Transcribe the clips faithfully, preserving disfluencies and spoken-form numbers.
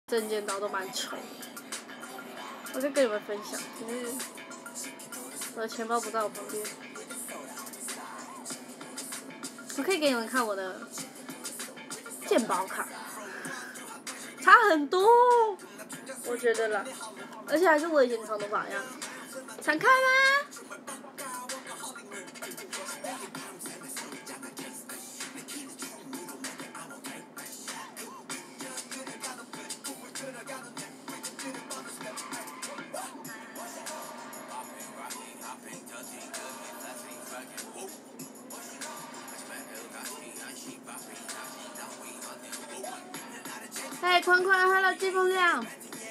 证件照都蛮丑的。我就跟你们分享，只是我的钱包不在我旁边。我可以给你们看我的健保卡，差很多，我觉得啦，而且还是我以前长头发样。想看吗？哎，宽宽，Hello， 季风亮，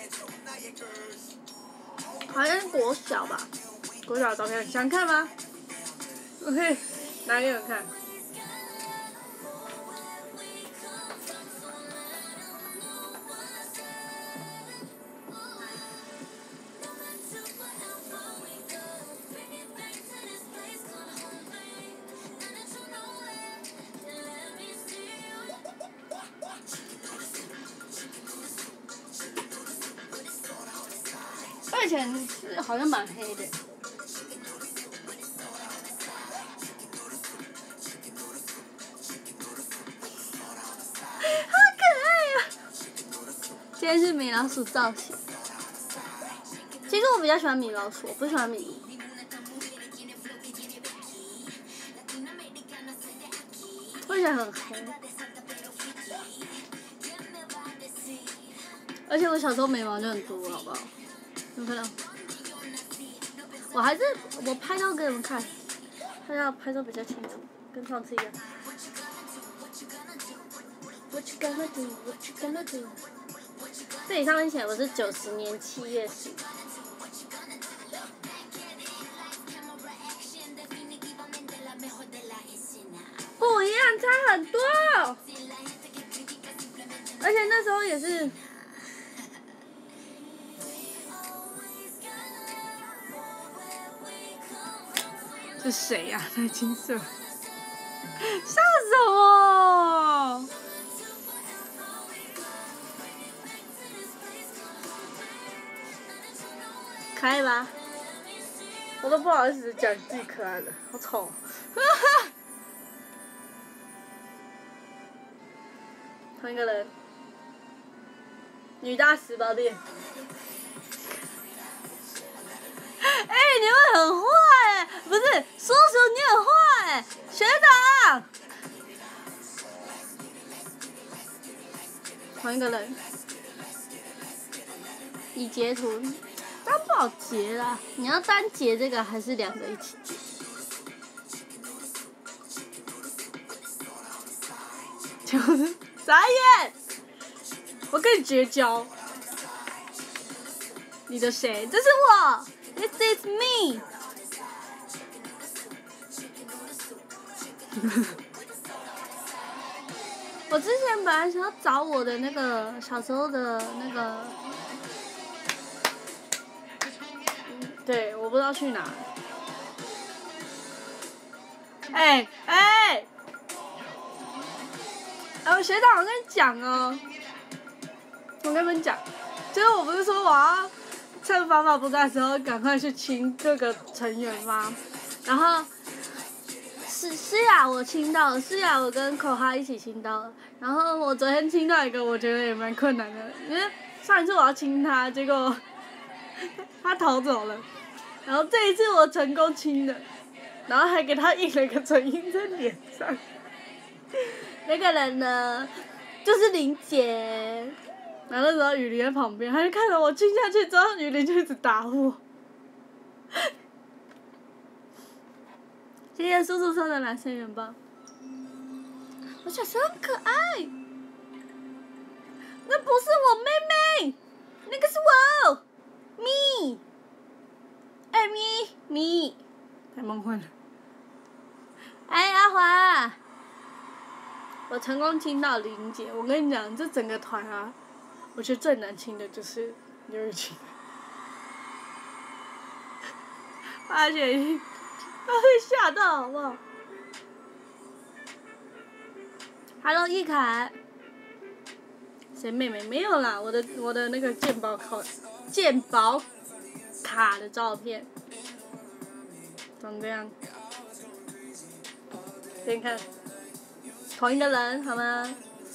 好像是国小吧，国小的照片，想看吗？我可以拿给你们看。我以前是好像蛮黑的。好可爱呀！今天是米老鼠造型。其实我比较喜欢米老鼠，我不喜欢米妮。我以前很黑。而且我小时候眉毛就很多，好不好？有看到？我还是我拍照给你们看，拍照拍照比较清楚，跟上次一样。What you gonna do? What you gonna do? 这里上面写我是九十年七月十。不一样，差很多。而且那时候也是。是谁呀、啊？在金色，笑什么？可爱吧？我都不好意思讲自己可爱了，好丑。同一个人，女大十八变。哎、欸，你们很坏哎、欸，不是，叔叔你很坏哎、欸，学长。同一个人，已截图，但不好截啦。你要单截这个，还是两个一起截？就是傻眼，我跟你绝交。你的谁？这是我。This is me 。我之前本来想要找我的那个小时候的那个，对，我不知道去哪。哎哎，哎，学长，我跟你讲哦，我跟你们讲，就是我不是说我要。趁爸爸不在的时候，赶快去亲各个成员吗？然后，诗诗雅我亲到了，诗雅我跟口哈一起亲到了。然后我昨天亲到一个，我觉得也蛮困难的，因为上一次我要亲他，结果他逃走了。然后这一次我成功亲了，然后还给他印了一个唇印在脸上。那个人呢，就是林姐。然后那时候雨林在旁边，他就看着我亲下去之后，雨林就一直打我。谢谢叔叔送的蓝色元宝。我小时候很可爱。那不是我妹妹，那个是我，me。哎咪咪，太梦幻了。哎阿华，我成功亲到林姐，我跟你讲，这整个团啊。我觉得最难亲的就是刘雨晴，而且他会吓到，好不好 ？Hello， 易凯， 谁妹妹？没有啦，我的我的那个健保卡，健保卡的照片，长这样。给你看，同一个人好吗？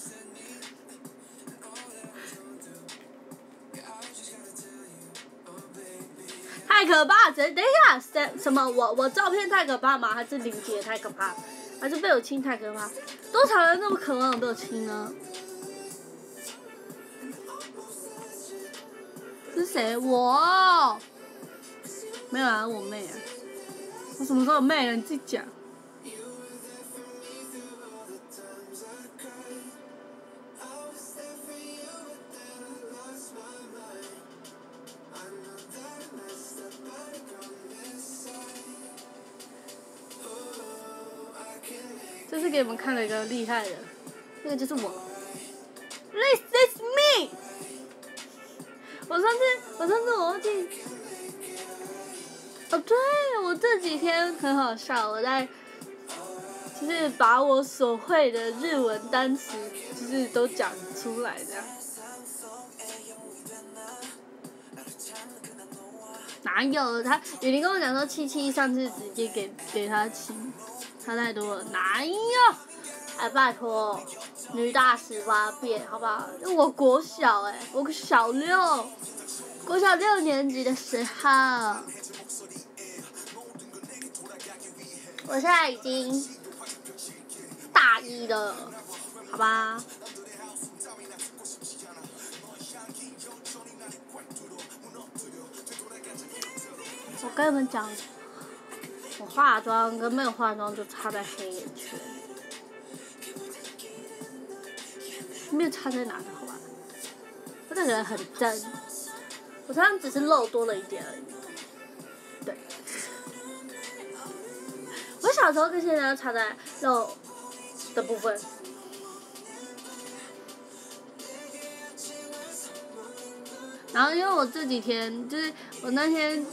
太可怕！等等一下，什什么？我我照片太可怕吗？还是林姐太可怕？还是被我亲太可怕？多少人那么渴望被我亲呢？是谁？我没有啊，我妹啊。我什么时候有妹了？你自己讲。这是给你们看了一个厉害的，那个就是我。This is me。我上次，我上次我忘记。哦，对，我这几天很好笑，我在，就是把我所会的日文单词，就是都讲出来这样。哪有他？雨林跟我讲说，七七上次直接给给他亲。差太多了，哪有？哎，拜托，女大十八变，好不好？我国小哎、欸，我小六，国小六年级的时候，我现在已经大一了，好吧？我跟你们讲。我化妆跟没有化妆就差在黑眼圈，没有差在哪的好吧？我这个人很真，我常常只是肉多了一点而已。对，我小时候跟现在差在肉的部分。然后因为我这几天就是我那天。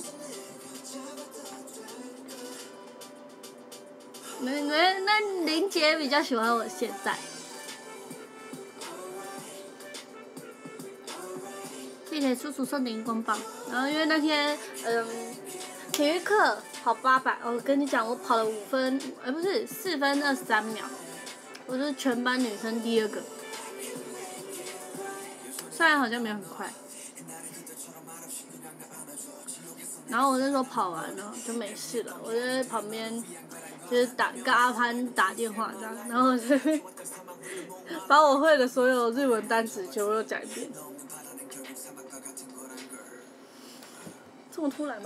那那那林姐比较喜欢我现在，谢谢叔叔送的荧光棒。然后因为那天嗯体育课跑八百，我跟你讲我跑了五分，呃不是四分二十三秒，我是全班女生第二个，虽然好像没有很快。然后我那时候跑完了就没事了，我就在旁边。就是打跟阿潘打电话这样，然后就把我会的所有日文单词全部都讲一遍。这么突然吗？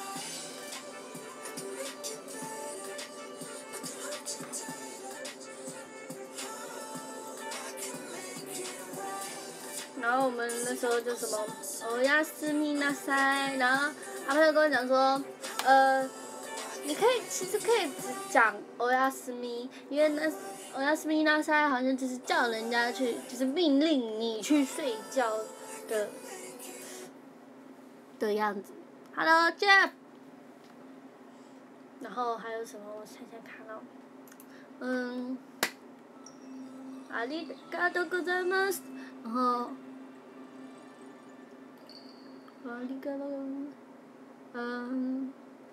然后我们那时候就什么哦呀斯密那塞，然后阿潘就跟我讲说，呃。你可以，其实可以只讲欧亚斯咪，因为那欧亚斯咪那塞好像就是叫人家去，就是命令你去睡觉的的样子。Hello Jeff。然后还有什么？我想想看哦。嗯。ありがとうございます。然后。ありがとう。嗯。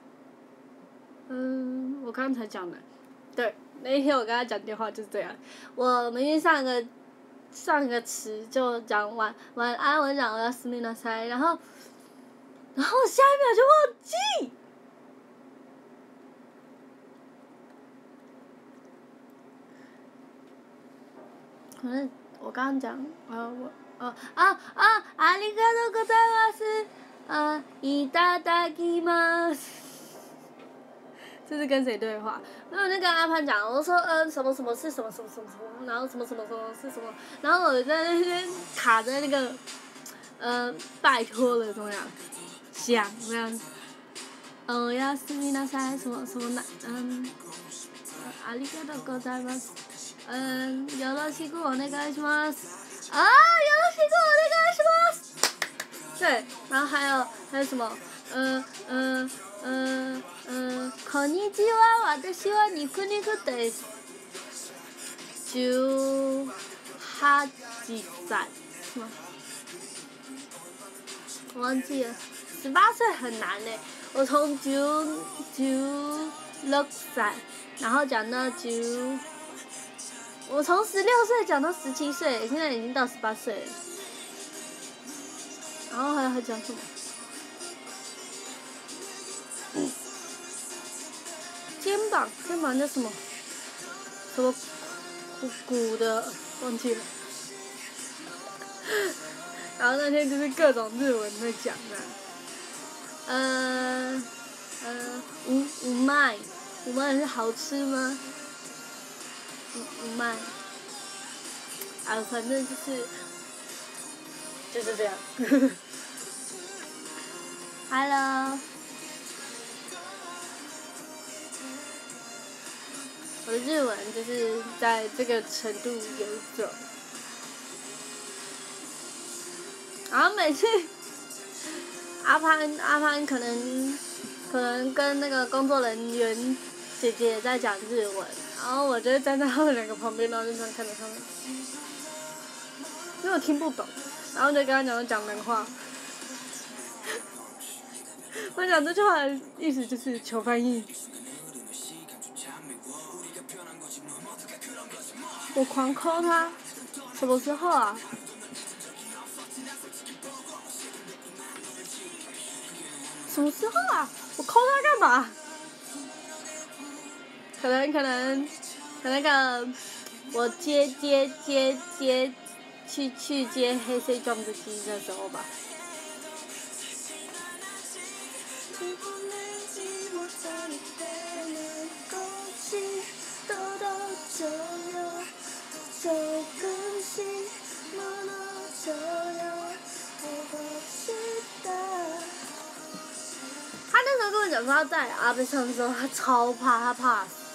嗯，我刚才讲的，对，那一天我跟他讲电话就是这样。我明明上一个上一个词就讲晚晚安，我讲我要斯密纳塞，然后，然后下一秒就忘记。可能我刚刚讲，啊我哦啊啊，ありがとうございます，啊，いただきます。这是跟谁对话？然后我就跟阿潘讲，我说嗯什么什么是什么什么什么什么，然后什么什么什么是什么，然后我在那边卡在那个，呃拜托了怎么样？想这样子，嗯我要斯密纳塞什么什么那嗯，ありがとうございます。嗯よろしくお願いします。啊よろしくお願いします。对，然后还有还有什么？嗯嗯。嗯嗯，こんにちは、私は肉肉です。十八歳。 是吗？我忘记了。十八岁很难嘞，我从九九六岁，然后讲到九，我从十六岁讲到十七岁，现在已经到十八岁了。然后还还讲什么？嗯，肩膀，肩膀叫什么？什么骨骨的，忘记了。然后那天就是各种日文在讲的，呃，呃，五五麦，五麦是好吃吗？五五麦，啊，反正就是就是这样。Hello， 我的日文就是在这个程度游走。然后每次阿潘阿潘可能可能跟那个工作人员姐姐在讲日文，然后我就站在他们两个旁边，然后就这样看着他们，因为我听不懂，然后就跟他讲讲人话。我讲这句话的意思就是求翻译。我狂 call 他，什么时候啊？什么时候啊？我 call 他干嘛？可能可能，可能那个我接接接接去去接黑 C 装的机的时候吧。他那时候跟我讲说他在阿贝上的时候，他超怕，他怕死，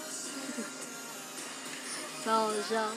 超好笑。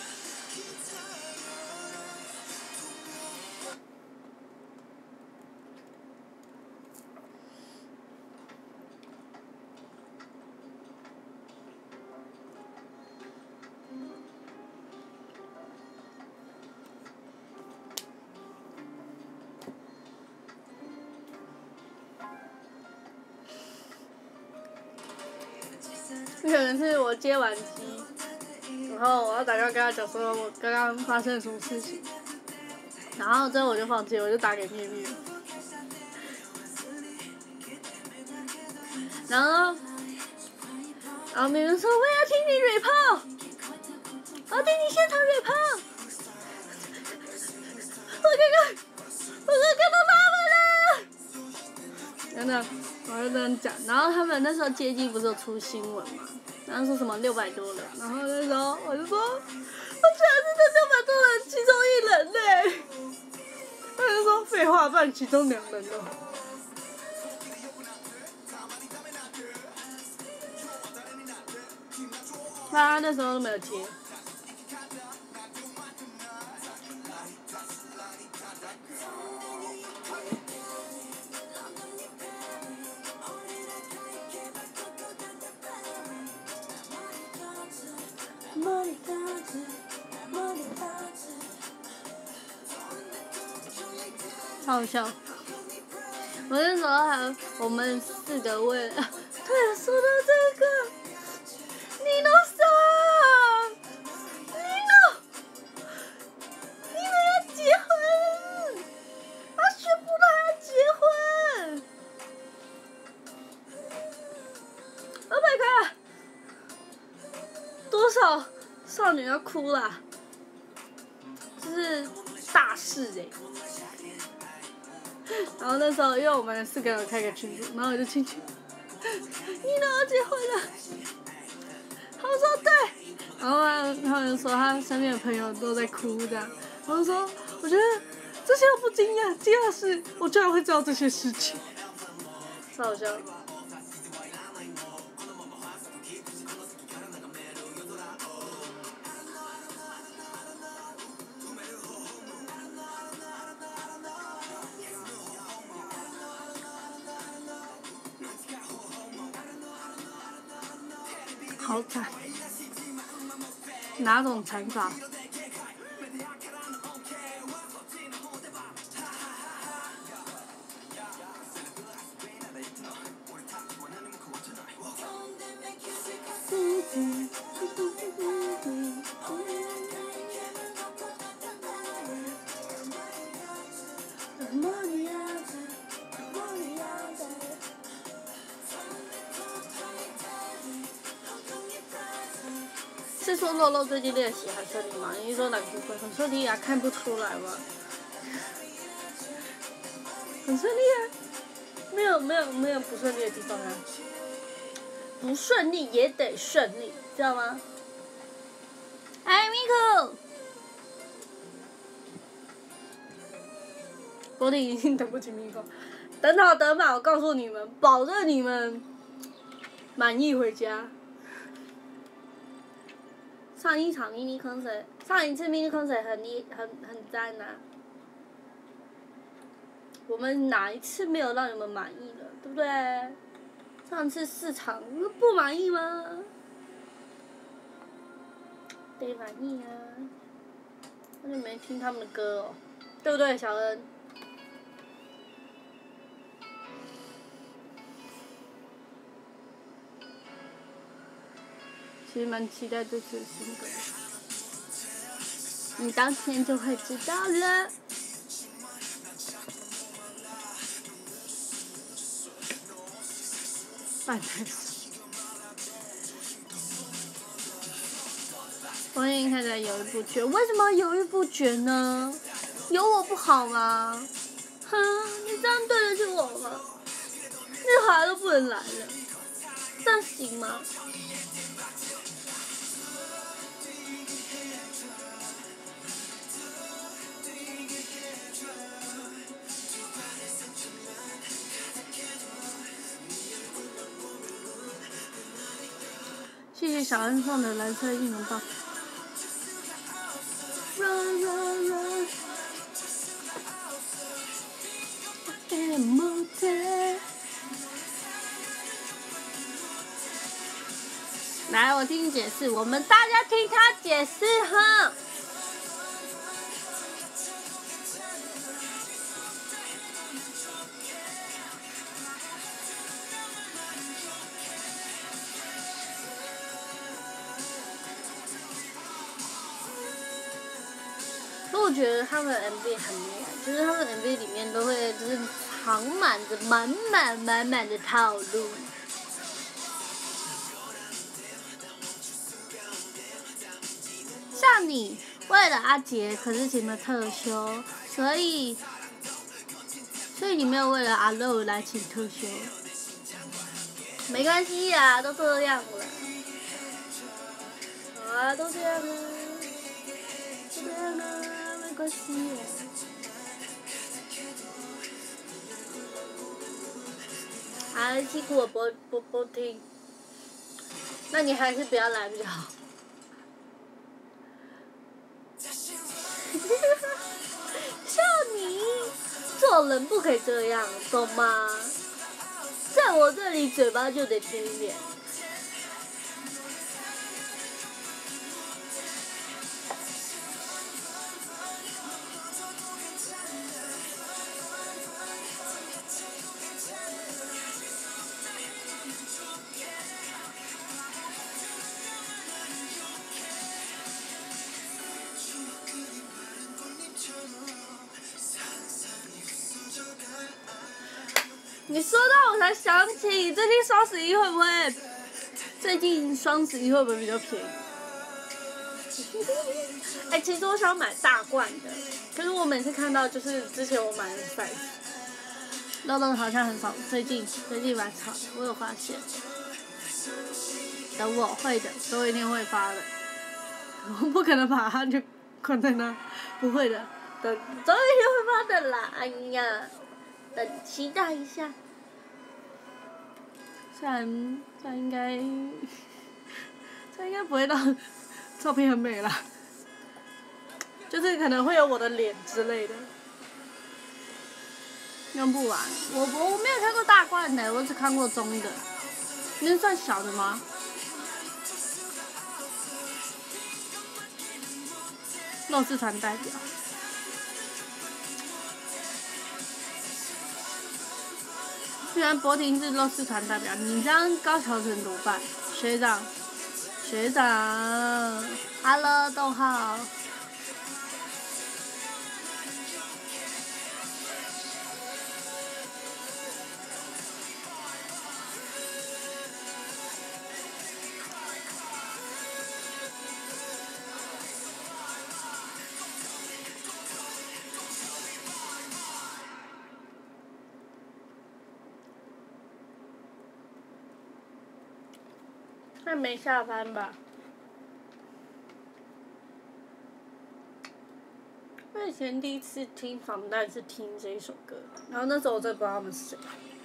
可能是我接完机，然后我要打电话跟他讲说我刚刚发生了什么事情，然后之后我就放弃，我就打给咪咪了。然后，然后咪咪说我要听你 report， 我要听你现场 report。我刚刚，我刚看到他们了。真的。我就这样讲，然后他们那时候接机不是有出新闻嘛，然后说什么六百多人，然后那时候我就说，我居然是这六百多人其中一人呢，他就说废话，不然其中两人哦。他那时候都没有接。超好笑！我那时候还我们四个为了，对了，说到这个，尼诺桑，尼诺，尼诺要结婚，他宣布他要结婚 ，Oh my god！ 多少少女要哭啦？这是大事哎、欸！然后那时候，因为我们四个人开个群组，然后我就进去，你都要结婚了，他们说对，然后他们说他身边的朋友都在哭这样，然后说我觉得这些都不惊讶，惊讶的是我居然会知道这些事情，超好笑。好惨，哪种惨法？ 是说肉肉最近练习很顺利吗？你说哪个部分很顺利啊？看不出来吗？很顺利啊，没有没有没有不顺利的地方啊。不顺利也得顺利，知道吗？哎 ，Miko， 柏林已经等不及 Miko， 等好等满，我告诉你们，保证你们满意回家。上一场 mini concert， 上一次 mini concert 很厉很很赞呐、啊。我们哪一次没有让你们满意的，对不对？上次四场不满意吗？得满意啊！我就没听他们的歌哦，对不对，小恩？其实蛮期待这次的新歌，你当天就会知道了。半台。我最近开始犹豫不决，为什么犹豫不决呢？有我不好吗？哼，你这样对得起我吗？日华都不能来了，这样行吗？谢谢小恩送的蓝色应援棒。Run run run， 来，我听你解释，我们大家听他解释哈。我觉得他们的 M V 很厉害，就是他们的 M V 里面都会就是藏满着满满满满的套路。像你为了阿杰，可是请了特休，所以所以你没有为了阿肉来请特休，没关系呀，都这样了，啊，都这样了，都这样了。没关系耶。啊，辛苦我不不不听，那你还是不要来比较好。像你做人不可以这样，懂吗？在我这里嘴巴就得低一点。你说到我才想起，最近双十一会不会？最近双十一会不会比较便宜？哎、欸，其实我想买大罐的，可是我每次看到就是之前我买的 size， 肉肉好像很少，最近最近蛮少的，我有发现。等我会的，都一定会发的，我不可能把它就困在那，不会的，等总有一天会发的啦，哎呀。等期待一下，虽然这样应该，这应该不会让照片很美啦，就是可能会有我的脸之类的，用不完。我我没有看过大罐的，我只看过中的，那算小的吗？肉丝团代表。居然博婷是肉丝团代表，你这样高桥成怎么办？学长，学长 ，Hello， 逗号。 还没下班吧？我以前第一次听防弹是听这一首歌，然后那时候我真的不知道他们是谁。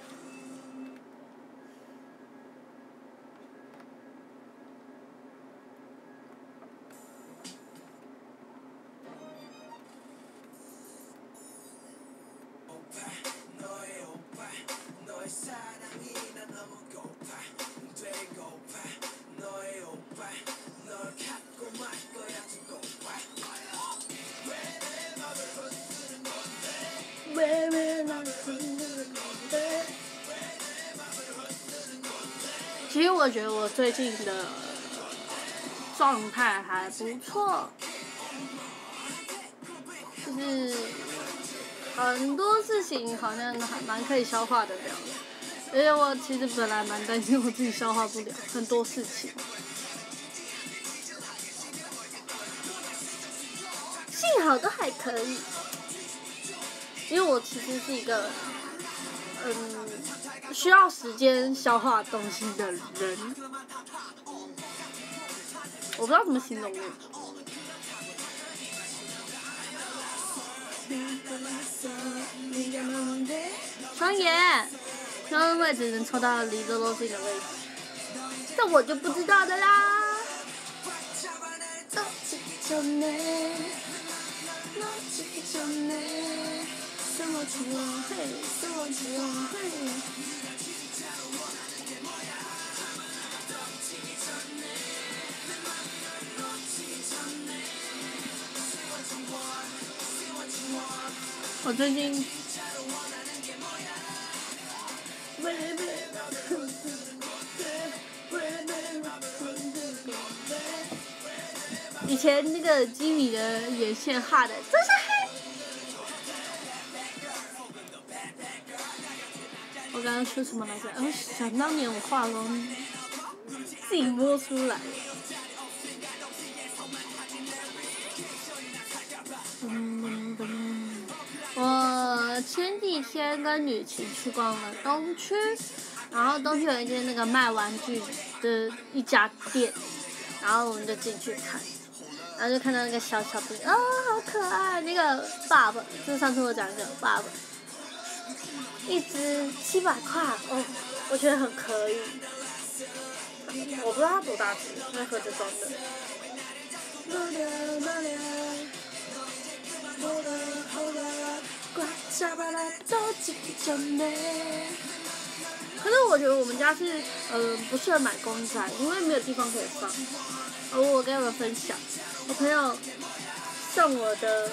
其实我觉得我最近的状态还不错，就是很多事情好像还蛮可以消化得了的，因为我其实本来蛮担心我自己消化不了很多事情，幸好都还可以，因为我其实是一个嗯需要时间消化东西的人，我不知道怎么形容呢。双眼，双位置能抽到离多多近的位置，这我就不知道的啦。我最近以前那个吉米的眼线画的真是黑。我刚刚说什么来着？哦，想当年我画龙自己摸出来。我前几天跟雨晴去逛了东区，然后东区有一间那个卖玩具的一家店，然后我们就进去看，然后就看到那个小小兵，啊、哦，好可爱！那个爸爸，就是上次我讲的爸爸，一只七百块，哦，我觉得很可以。我不知道它多大只，那盒子装的。可是我觉得我们家是呃不适合买公仔，因为没有地方可以放。而我跟你们分享，我朋友送我的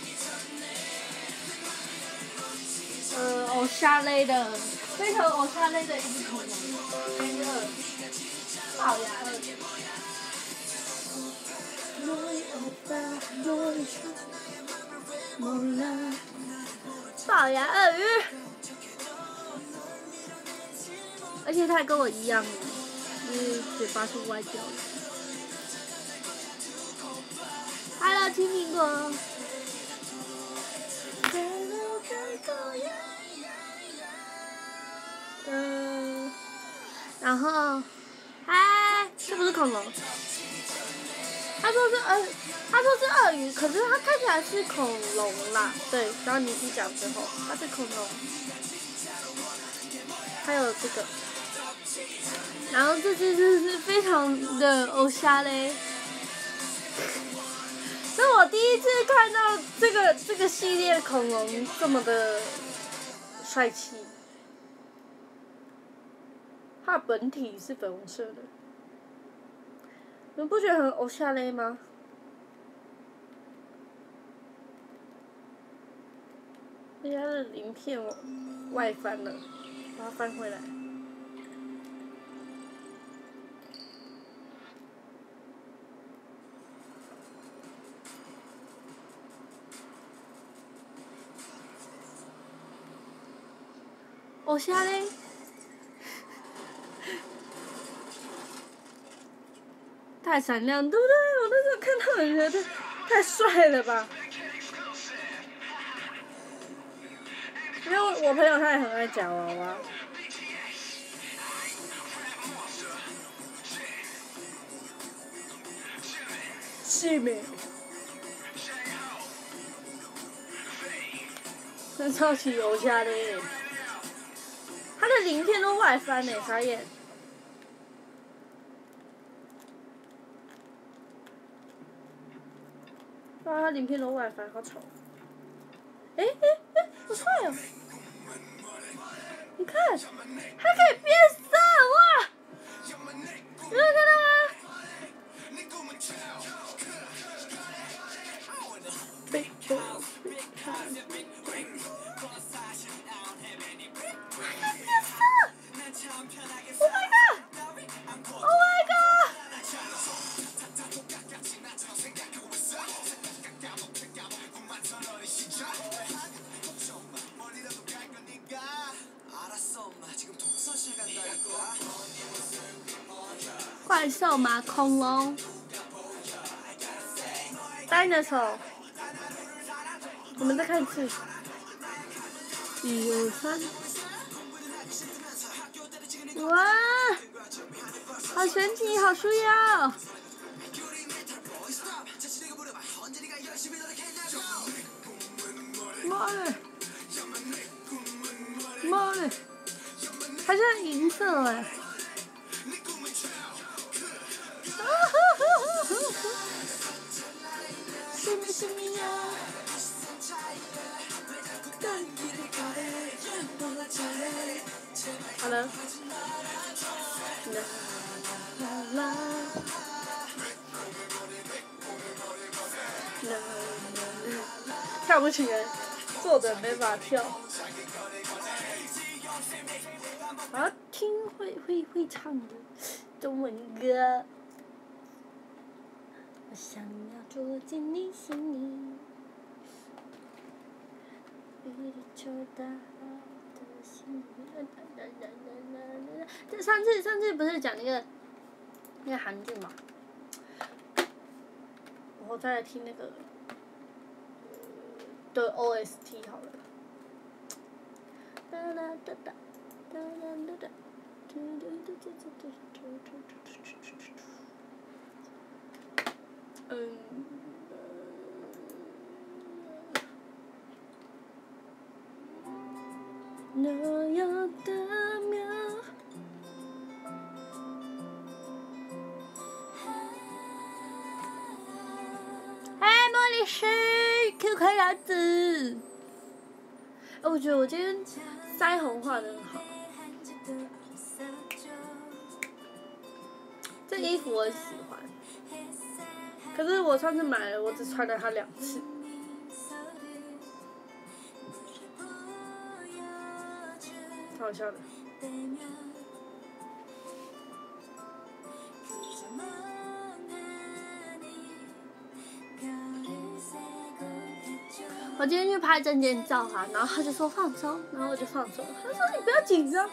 呃偶像类的，非常偶像类的一只恐龙，那个龅牙鳄。龅牙鳄鱼，而且它还跟我一样，就是嘴巴是歪掉的。Hello， 青苹果。嗯，然后，嗨，这不是恐龙。他说是鳄，他说是鳄鱼，可是它看起来是恐龙啦。对，然后你一讲之后，它是恐龙。还有这个，然后这只就是非常的欧夏嘞。是我第一次看到这个这个系列恐龙这么的帅气。它的本体是粉红色的。你们不觉得很欧夏嘞吗？人家的鳞片外翻了，把它翻回来。欧夏嘞！太闪亮，对不对？我那时候看到，我觉得太帅了吧。因为我朋友他也很爱夹娃娃。 细没？那超级油下的，他的鳞片都外翻呢，傻眼。哇，他鳞片都外翻，好丑。哎哎哎，好帅哦！你看，它可以变色哇！你有看到吗？被迫被看。Oh my god! Oh my god! 怪兽吗？恐龙 ？Dinosaur。我们再看一次。一二三。哇，好神奇，好舒压。妈的！妈的！它是银色哎。啊哈哈哈哈！是你是你呀。好了。啦啦啦。跳不起来，坐着没法跳。我要听会会会唱的中文歌。我想要住进你心里，比球大的心里。这上次上次不是讲那个那个韩剧嘛？我再来听那个的 O S T 好了。哒哒哒哒哒哒哒。嗯。那样的秒。哎，茉莉师 ，Q Q 鸭子。哎，我觉得我今天腮红画得很好。这衣服我很喜欢，可是我上次买了，我只穿了它两次。超好笑的。我今天去拍证件照哈，然后他就说放松，然后我就放松。他说你不要紧张。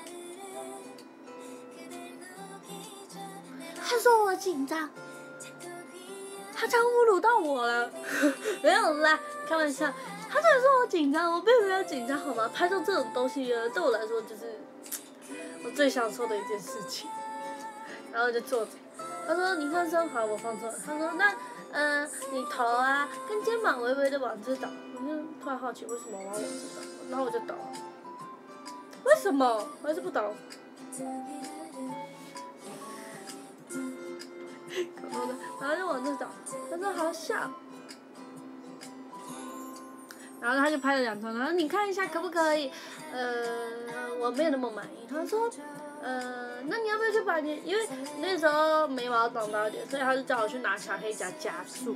他说我紧张。他这样侮辱到我了，没有啦，开玩笑。他真的说我紧张，我并没有紧张好吗？拍照这种东西呢，对我来说就是我最享受的一件事情。然后就坐着，他说你放松，好，我放松了。他说那呃你头啊跟肩膀微微的往这倒，我就突然好奇为什么我要往这倒，然后我就倒。为什么？我还是不倒。口头的，然后就往这倒，他说好笑。然后他就拍了两张，然后你看一下可不可以？呃，我没有那么满意。他说，呃，那你要不要去把你，因为那时候眉毛长大一点，所以他就叫我去拿小黑夹夹住。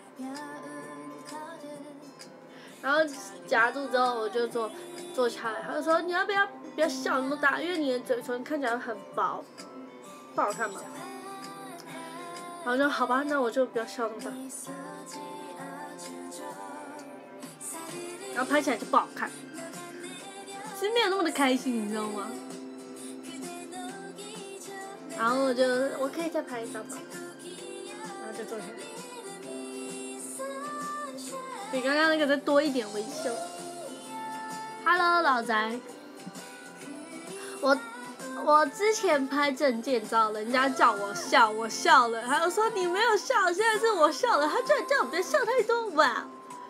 然后夹住之后，我就坐坐下来，他就说你要不要不要笑那么大，因为你的嘴唇看起来很薄，不好看嘛。然后我就好吧，那我就不要笑那么大。然后拍起来就不好看，其实没有那么的开心，你知道吗？然后我就我可以再拍一张吗？然后就坐下来，比刚刚那个再多一点微笑。Hello， 老宅，我我之前拍证件照，人家叫我笑，我笑了，他就说你没有笑，现在是我笑了，他居然叫我别笑太多吧。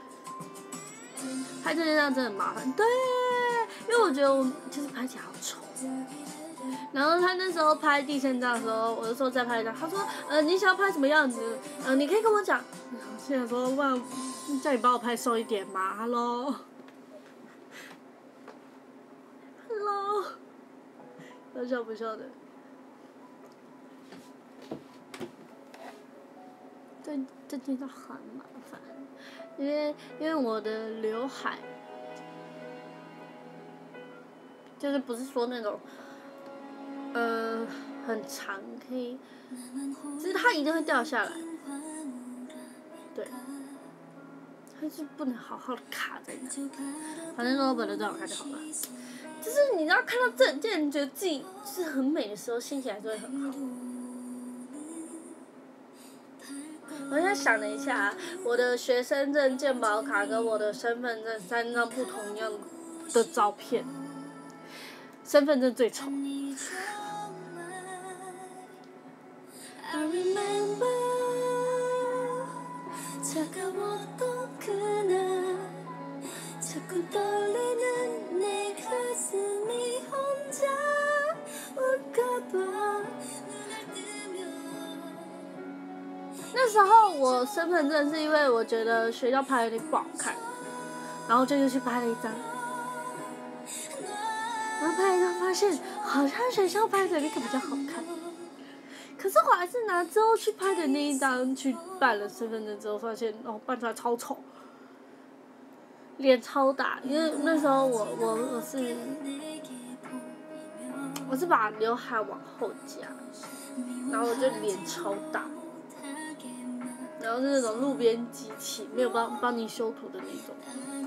拍证件照真的很麻烦，对，因为我觉得我就是拍起来好丑。然后他那时候拍第三张的时候，我就说再拍一张，他说呃你想要拍什么样子？呃你可以跟我讲。现在说哇，叫你帮我拍瘦一点嘛 ，Hello。Hello， 要笑不笑的？这这真的很麻烦，因为因为我的刘海，就是不是说那种，呃，很长可以，就是它一定会掉下来，对，它是不能好好的卡在那，反正我本来最好看就好了。就是你知道看到证件，觉得自己是很美的时候，心情还是会很好。我现在想了一下，我的学生证、健保卡跟我的身份证三张不同样的照片，身份证最丑。那时候我身份证是因为我觉得学校拍有点不好看，然后就又去拍了一张，然后拍了一张发现好像学校拍的那个比较好看，可是我还是拿之后去拍的那一张去办了身份证之后，发现哦办出来超丑，脸超大，因为那时候我我我是我是把刘海往后夹，然后我就脸超大。然后是那种路边机器，没有帮帮你修图的那种。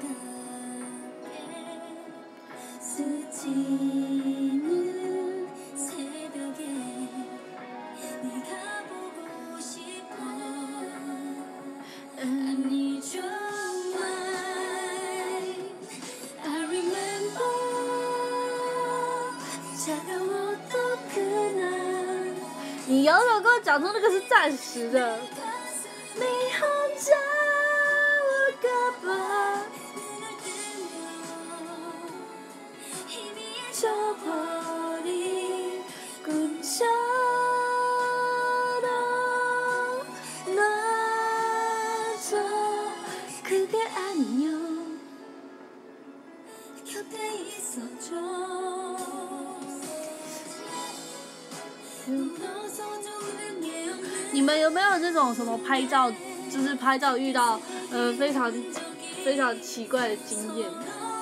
你有有跟我讲说那个是暂时的。你们有没有这种什么拍照，就是拍照遇到呃非常非常奇怪的经验？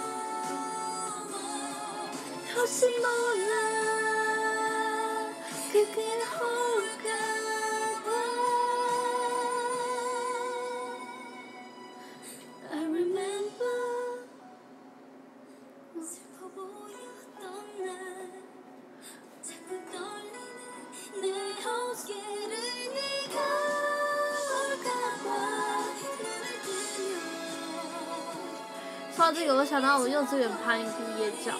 说到这个，我想到我幼稚园拍毕业照。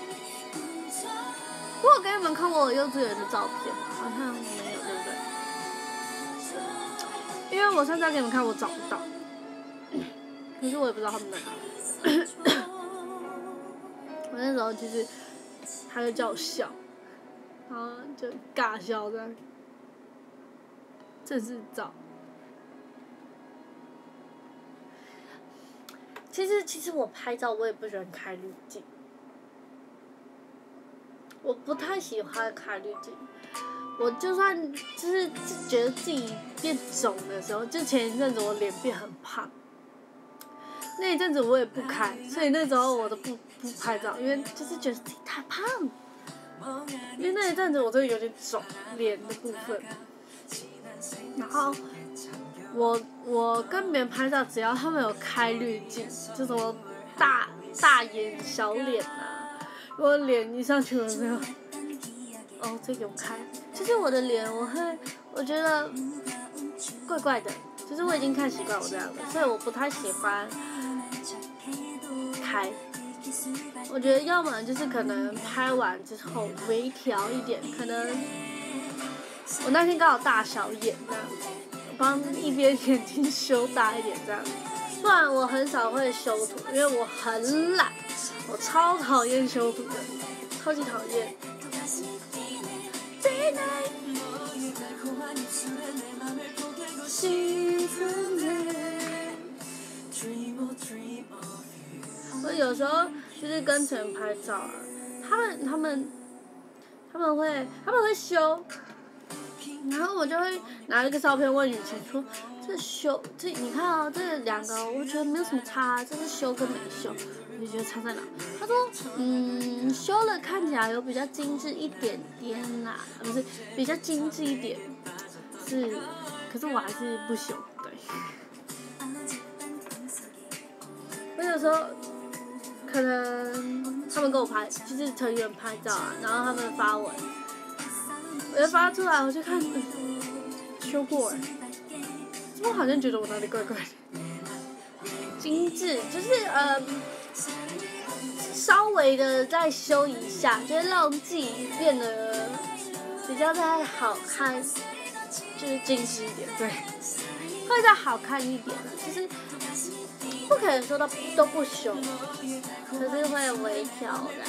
我有给你们看过我幼稚园的照片吗？好像没有，对不对？因为我上次要给你们看，我找不到，可是我也不知道他们在哪里。我那时候其实，他就叫我笑，然后就尬笑这样。正式照。其实其实我拍照我也不喜欢开滤镜，我不太喜欢开滤镜。我就算就是觉得自己变肿的时候，就前一阵子我脸变很胖，那一阵子我也不开，所以那时候我都不不拍照，因为就是觉得自己太胖。因为那一阵子我真的有点肿，脸的部分。然后我我跟别人拍照，只要他们有开滤镜，就什么大大眼小脸啊，我脸一上去我就哦，这给我开。其实我的脸，我会，我觉得怪怪的，就是我已经看习惯我这样的，所以我不太喜欢开。 我觉得要么就是可能拍完之后微调一点，可能我那天刚好大小眼这样，帮一边眼睛修大一点这样。不然我很少会修图，因为我很懒，我超讨厌修图的，超级讨厌。我有时候就是跟成员拍照啊，他们他们他们会他们会修，然后我就会拿一个照片问雨晴说，这修这你看啊、哦，这两个我觉得没有什么差、啊，这是修跟没修，你觉得差在哪？他说，嗯，修了看起来有比较精致一点点啦，不是比较精致一点，是，可是我还是不修，对。我有时候可能他们跟我拍，就是成员拍照啊，然后他们发文，我就发出来，我就看，嗯、修过哎，我好像觉得我哪里怪怪的。精致就是呃，稍微的再修一下，就是让自己变得比较再好看，就是精致一点，对，会再好看一点了，就是不可能说到都不修，可是会微调的。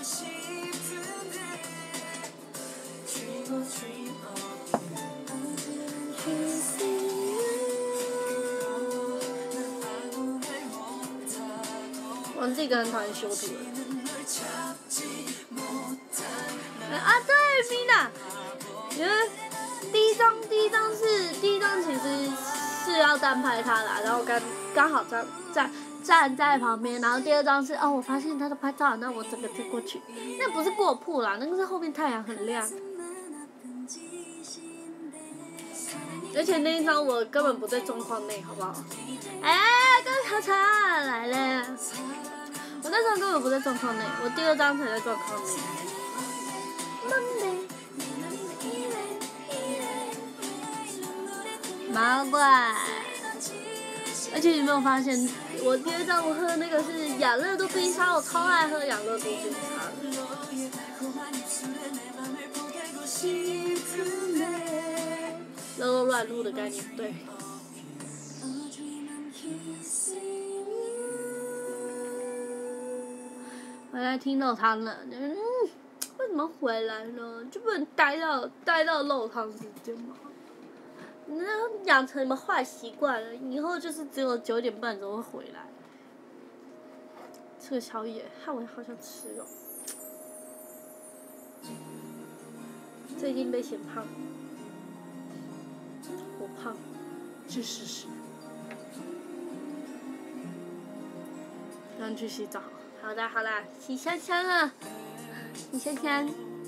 我自己一个人讨厌修图的。啊，对 ，Mina， 因为第一张第一张是第一张其实是要单拍他啦，然后刚刚好站站站在旁边，然后第二张是哦，我发现他在拍照，那我整个贴过去，那不是过曝啦，那个是后面太阳很亮。而且那一张我根本不在状况内，好不好？哎，跟查查来了，我那时候根本不在状况内，我第二张才在状况内。毛怪，而且有没有发现，我第二张我喝的那个是养乐多冰沙，我超爱喝养乐多冰沙的。肉肉乱入的概念，对。回来听肉汤了，嗯，为什么回来呢？就不能待到待到肉汤时间吗？那养成你们坏习惯了，以后就是只有九点半才会回来。吃个宵夜，害我好想吃哦。最近被嫌胖。我胖，是事实。让去洗澡。好的，好啦，洗香香了，洗香香。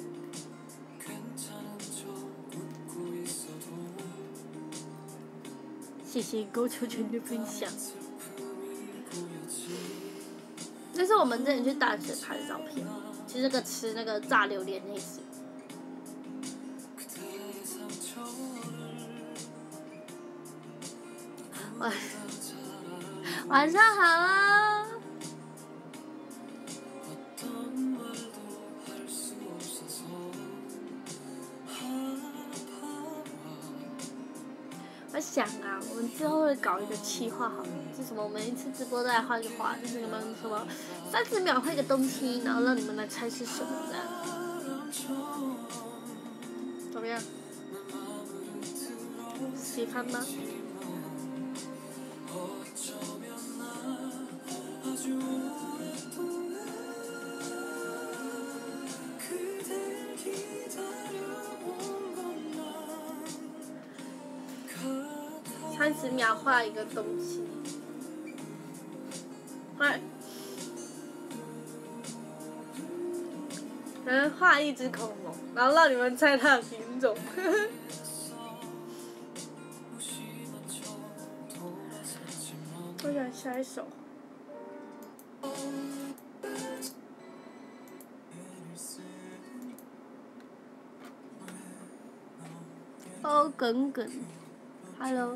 谢谢勾球圈的分享。这是我们之前去淡水拍的照片，就是那个吃那个炸榴莲那次。晚晚上好啊！我想啊，我们之后会搞一个企划，好了，是什么？我们一次直播再换一个话，就是你们什么三十秒换一个东西，然后让你们来猜是什么的，怎么样？喜欢吗？三十秒画一个东西，画，然后画一只恐龙，然后让你们猜它的品种。我想下一首。哦，耿耿 ，Hello。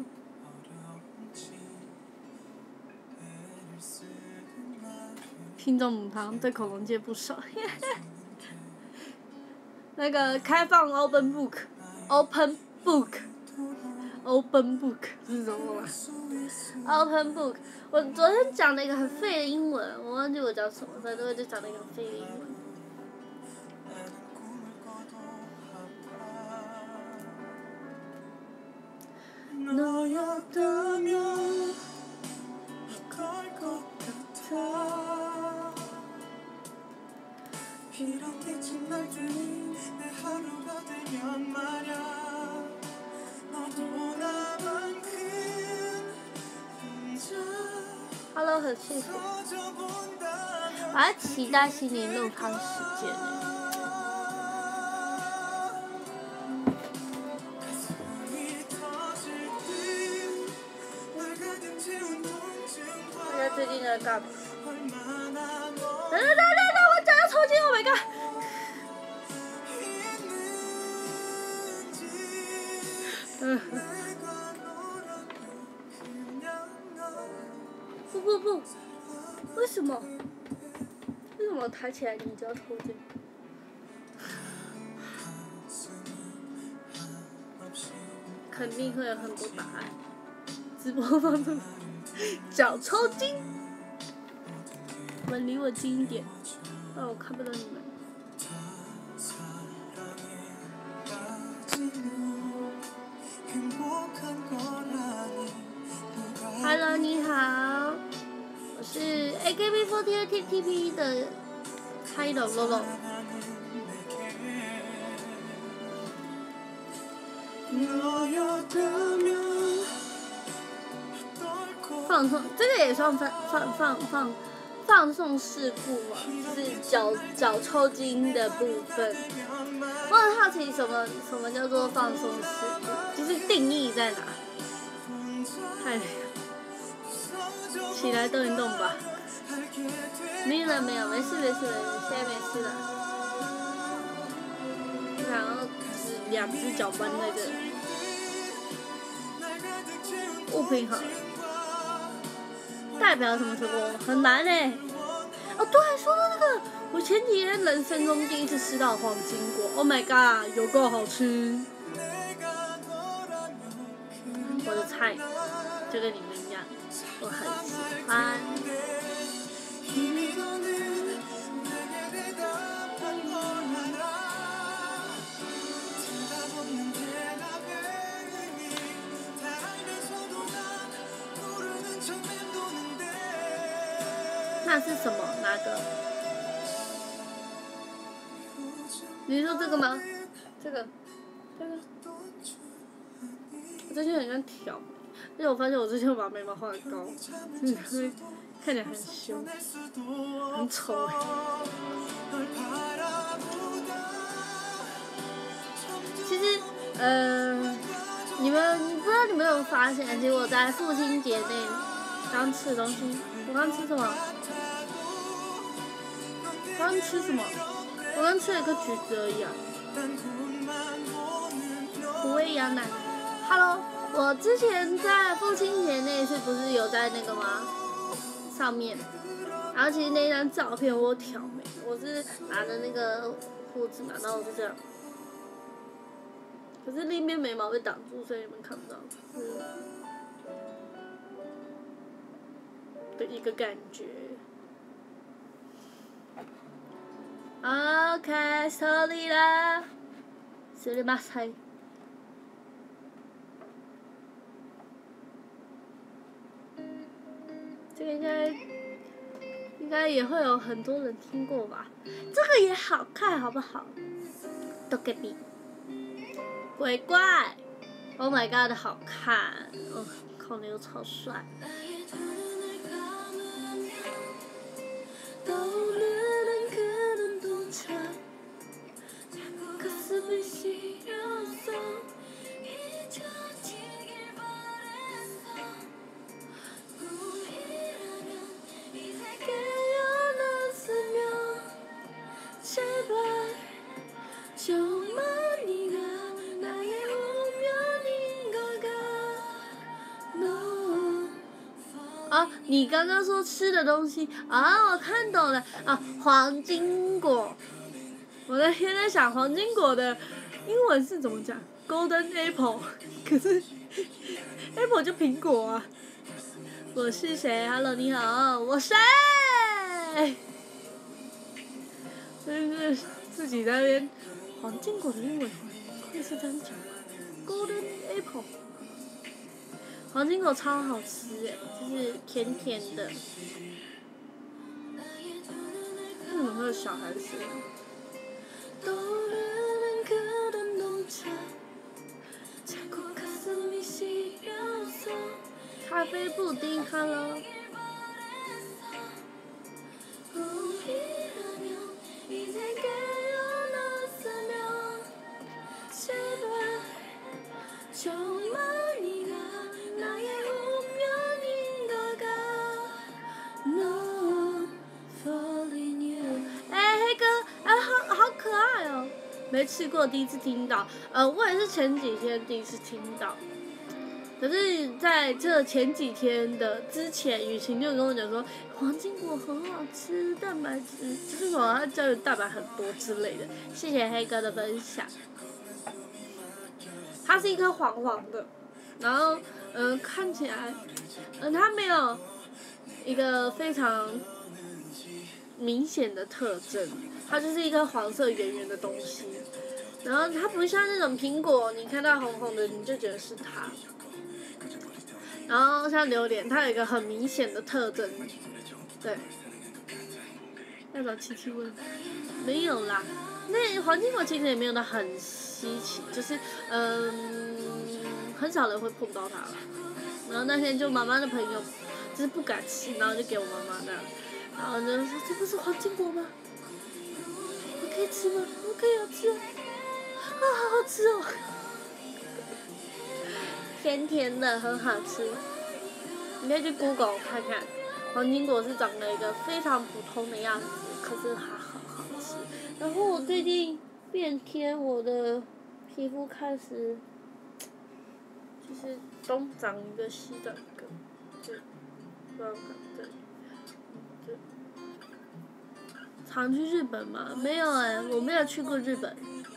听众母汤对恐龙界不熟。那个开放 open book，open book，open book 是什么吗 ？open book， 我昨天讲了一个很废的英文，我忘记我讲什么，反正我就讲了一个很废的英文。Hello， 很幸福。我还期待心灵路汤时间呢。大家最近在干嘛？等等等等等，我讲要抽筋 ，Oh my god！ 嗯。不不不，为什么？为什么抬起来你就要抽筋？肯定会有很多答案。直播放出脚抽筋，你们离我近一点，不然我看不到你们。Hello， 你好，我是 A K B 四十八 T T P 的开朗洛洛。放松，这个也算放放放放放松事故嘛，就是脚脚抽筋的部分。我很好奇什么什么叫做放松事故，就是定义在哪？太累了。起来动一动吧。没了没有，没事没事没事，现在没事了。然后只两只脚搬那个物品好了，代表什么什么很难嘞。哦对，说到那个，我前几天人生中第一次吃到黄金果 ，Oh my god， 有够好吃。我的菜就跟你们一样。我很喜欢。那是什么？哪个？你说这个吗？这个，这个。我最近很想挑。因为我发现我之前把眉毛画很高，真的会看起来很凶，很丑哎。其实，呃，你们不知道你们有没有发现，其实我在父亲节那刚吃的东西，我刚吃什么？我刚吃什么？我刚吃了一颗橘子而已啊。苦味羊奶 ，Hello。我之前在父亲节那一次不是有在那个吗？上面，然后其实那张照片我有挑眉，我是拿着那个胡子嘛，然后我就这样，可是另一边眉毛被挡住，所以你们看不到，嗯，的一个感觉。OK， sorry 啦，すみません。这个应该应该也会有很多人听过吧？这个也好看，好不好？都给比鬼怪 ，Oh my god， 好看！哦，孔刘超帅。 啊，你刚刚说吃的东西啊，我看懂了啊，黄金果。我那天在想黄金果的英文是怎么讲 ？Golden apple， 可是 apple 就苹果啊。我是谁 ？Hello， 你好，我谁？就是自己在那边黄金果的英文会是这样讲吗 ？Golden apple。黄金果超好吃诶，就是甜甜的。为什么会有小孩子？咖啡布丁 ，Hello。哎，黑哥，哎，好好可爱哦！没吃过，第一次听到。呃，我也是前几天第一次听到。可是在这前几天的之前，雨晴就跟我讲说，黄金果很好吃，蛋白质就是什么，它胶原蛋白很多之类的。谢谢黑哥的分享。它是一颗黄黄的，然后嗯、呃、看起来，嗯、呃、它没有一个非常明显的特征，它就是一颗黄色圆圆的东西。然后它不像那种苹果，你看到红红的你就觉得是它。然后像榴莲，它有一个很明显的特征，对。要找七七问，没有啦。那黄金果其实也没有到很稀奇，就是嗯，很少人会碰到它了。然后那天就妈妈的朋友，就是不敢吃，然后就给我妈妈那样，然后就说这不是黄金果吗？我可以吃吗？我可以吃啊！啊，好好吃哦！甜甜的，很好吃。你可以去 Google 看看，黄金果是长了一个非常普通的样子，可是它很好吃。然后我最近变天，我的皮肤开始就是东长一个西长一个，对，不知道对，对。常去日本吗？没有哎、欸，我没有去过日本。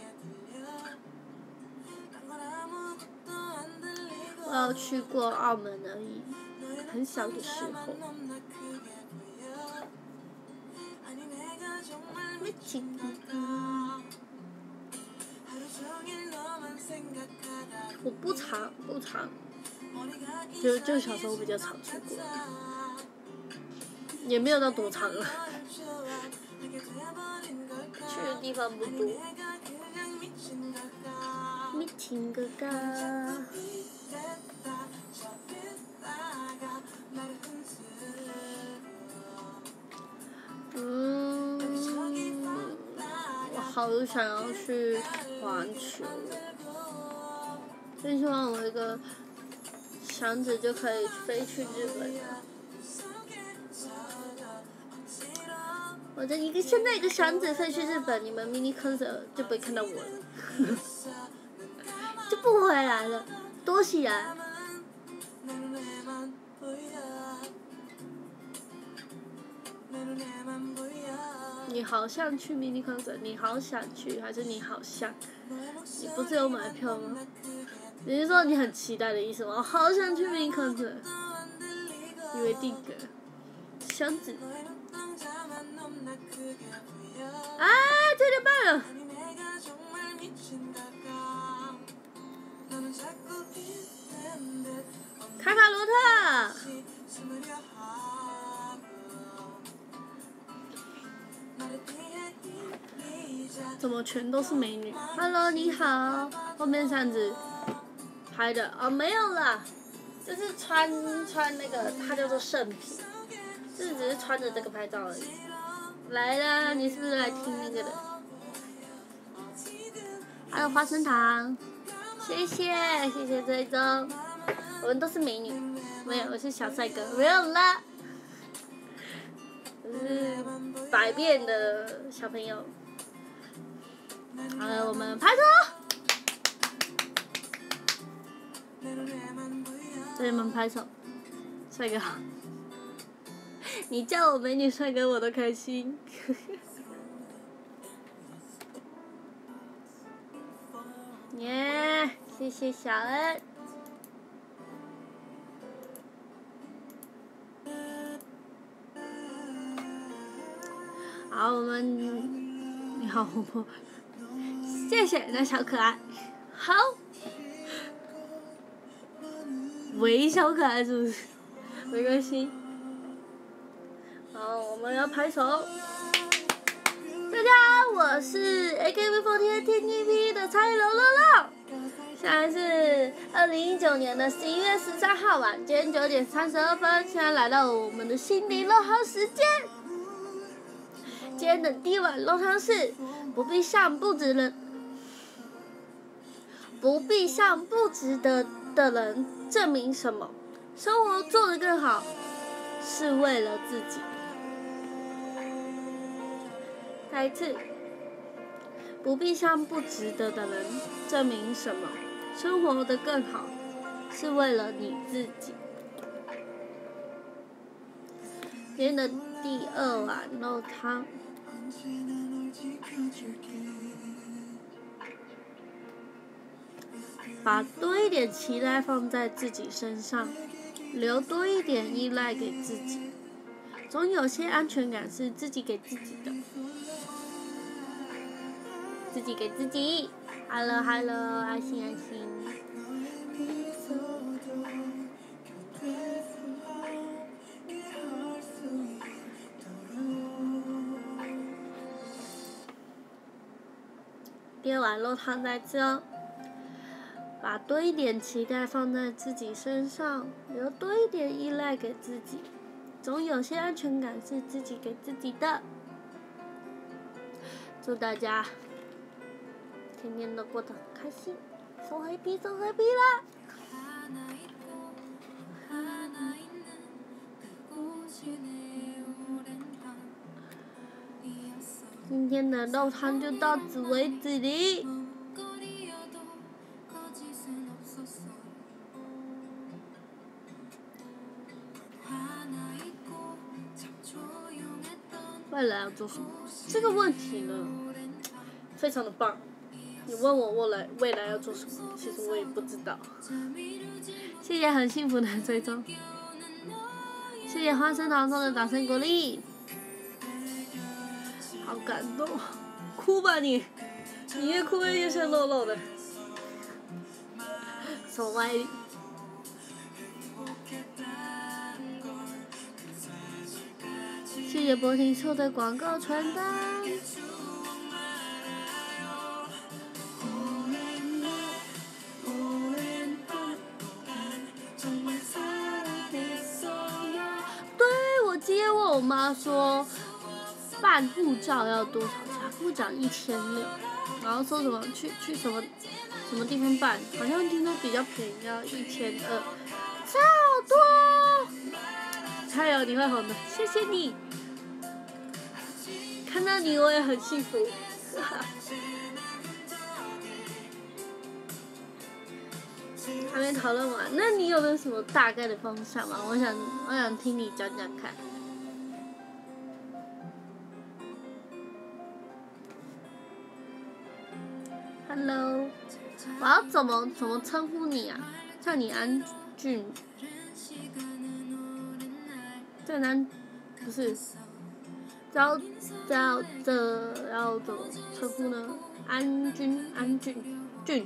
我有去过澳门而已，很小的时候。我不常不常，就就小时候比较常去过，也没有到多长了。去的地方不多。米青哥哥。嗯，我好想要去环球，最希望我有一个箱子就可以飞去日本。我的一个现在一个箱子飞去日本，你们 mini concert 就不会看到我了，就不回来了，躲起来。你好像去 mini concert， 你好想去，还是你好像？你不是有买票吗？你是说你很期待的意思吗？我好想去 mini concert， 以为定格箱子。啊，九点半了。卡卡罗特。怎么全都是美女 ？Hello， 你好。后面扇子拍的哦，没有啦，就是穿穿那个，它叫做圣品，就是只是穿着这个拍照而已。来啦，你是不是来听那个的？还有花生糖，谢谢谢谢追踪，我们都是美女，没有，我是小帅哥，没有啦，我是百变的小朋友。好了，我们拍手，对你们拍手，帅哥好。 你叫我美女帅哥我都开心。耶， yeah, 谢谢小恩。好，我们你好活泼，谢谢那小可爱。好，微小可爱是不是？没关系。好，我们要拍手。大家好，我是 A K B 四十八 T T P 的蔡柔柔柔。现在是二零一九年的十一月十三号晚间九点三十二分，现在来到我们的心灵肉汤时间。今天的第一碗肉汤是不必向不值得不必向不值得的人证明什么，生活做得更好是为了自己。再一次，不必向不值得的人证明什么，生活得更好是为了你自己。今天的第二碗肉汤。把多一点期待放在自己身上，留多一点依赖给自己。总有些安全感是自己给自己的，自己给自己。Hello Hello， 爱心爱心。第二碗肉汤在这哦。把多一点期待放在自己身上，留多一点依赖给自己。总有些安全感是自己给自己的。祝大家天天都过得很开心，so happy so happy啦！今天的肉汤就到此为止哩。未来要做什么？这个问题呢，非常的棒。你问我未来未来要做什么，其实我也不知道。谢谢很幸福的追踪，谢谢花生糖送的掌声鼓励，好感动，哭吧你，你越哭越像肉肉的，手歪理。谢谢博婷送的广告传单。对，我今天问我妈说，办护照要多少钱？护照一千六，然后说什么去去什么什么地方办，好像听说比较便宜，要一千二，差好多。加油，你会红的，谢谢你。看到你我也很幸福，还没讨论完，那你有没有什么大概的方向吗？我想，我想听你讲讲看。Hello， 我要怎么怎么称呼你啊？叫你安俊，这男不是。要要这要怎么称呼呢？安君安俊俊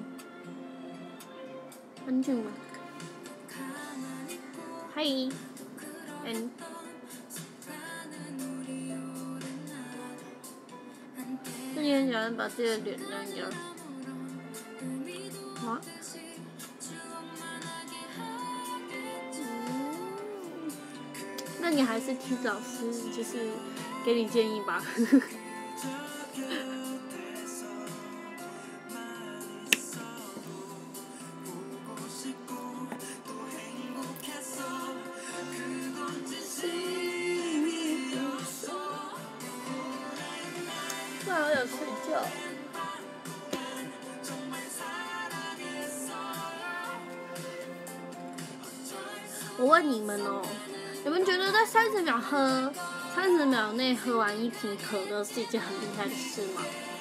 安俊吗？嗨，嗯，最近很喜欢把自己的脸那样。啊？嗯，那你还是听老师就是。给你建议吧。不然我想睡觉。我问你们哦， 你们觉得在三十秒喝，三十秒内喝完一瓶可乐是一件很厉害的事吗？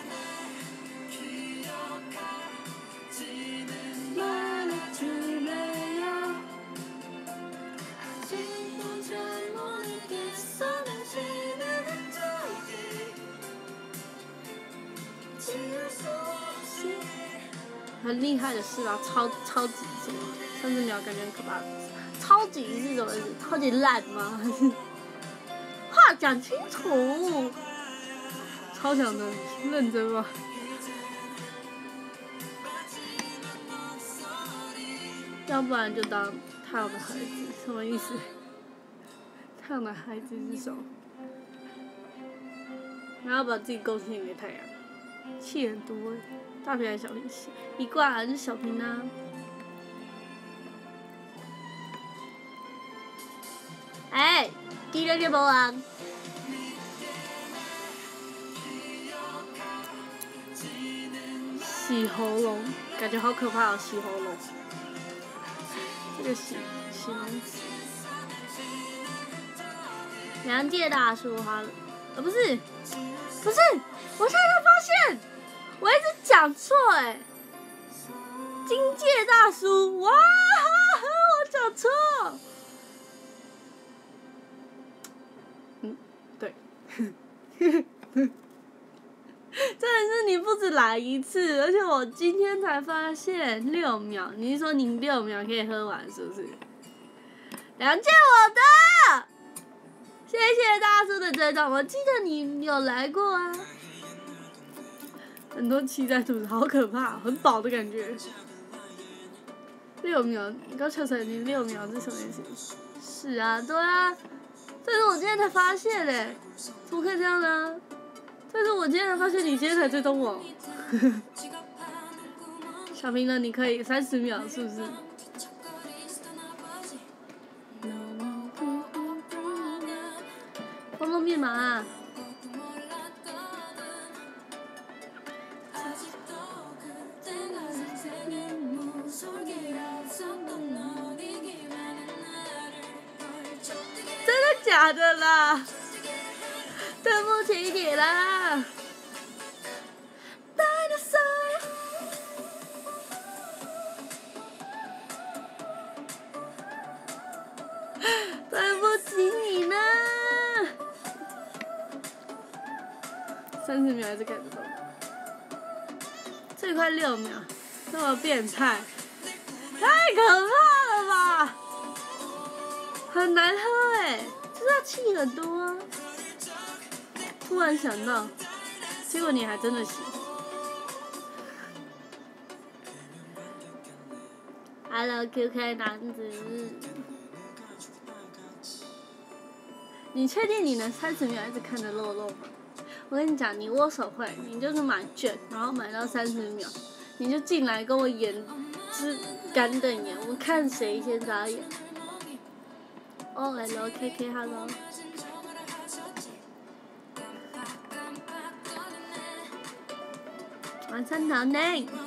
很厉害的事吧，超超级是吗？三十秒感觉很可怕。超级是什么意思？超级烂吗？还是话讲清楚？超强的，认真吗？要不然就当太阳的孩子，什么意思？太阳的孩子是什么？然后把自己贡献给太阳，气很多。大瓶还是小瓶？一罐还是小瓶呢？哎，第六天无啊！洗喉咙，感觉好可怕哦！洗喉咙，这个洗形容词。梁界大叔哈，呃不是，不是，我现在才发现，我一直讲错哎。金界大叔，哇，我讲错。嗯，对。真的是你不止来一次，而且我今天才发现六秒，你是说你六秒可以喝完是不是？梁界我的，谢谢大叔的追踪，我记得你有来过啊。很多气在肚子，好可怕，很饱的感觉。六秒，你刚跳出来，你六秒是什么意思？是啊，对啊，这是我今天才发现嘞，怎么可以这样呢？但是我今天才发现你今天才追踪我。小明呢？你可以三十秒是不是？方便面嘛。真的假的啦？对不起你啦。对不起你呢。三十秒还是看得到？最快六秒，这么变态，太可怕了吧！很难喝哎、欸，就是它气很多啊。突然想到，结果你还真的洗。Hello Q K 男子，你确定你能三十秒一直看着肉肉吗？我跟你讲，你握手会，你就是买券，然后买到三十秒，你就进来跟我演，是干瞪眼，我们看谁先眨眼。哦 ，Hello K K，Hello。晚上好呢。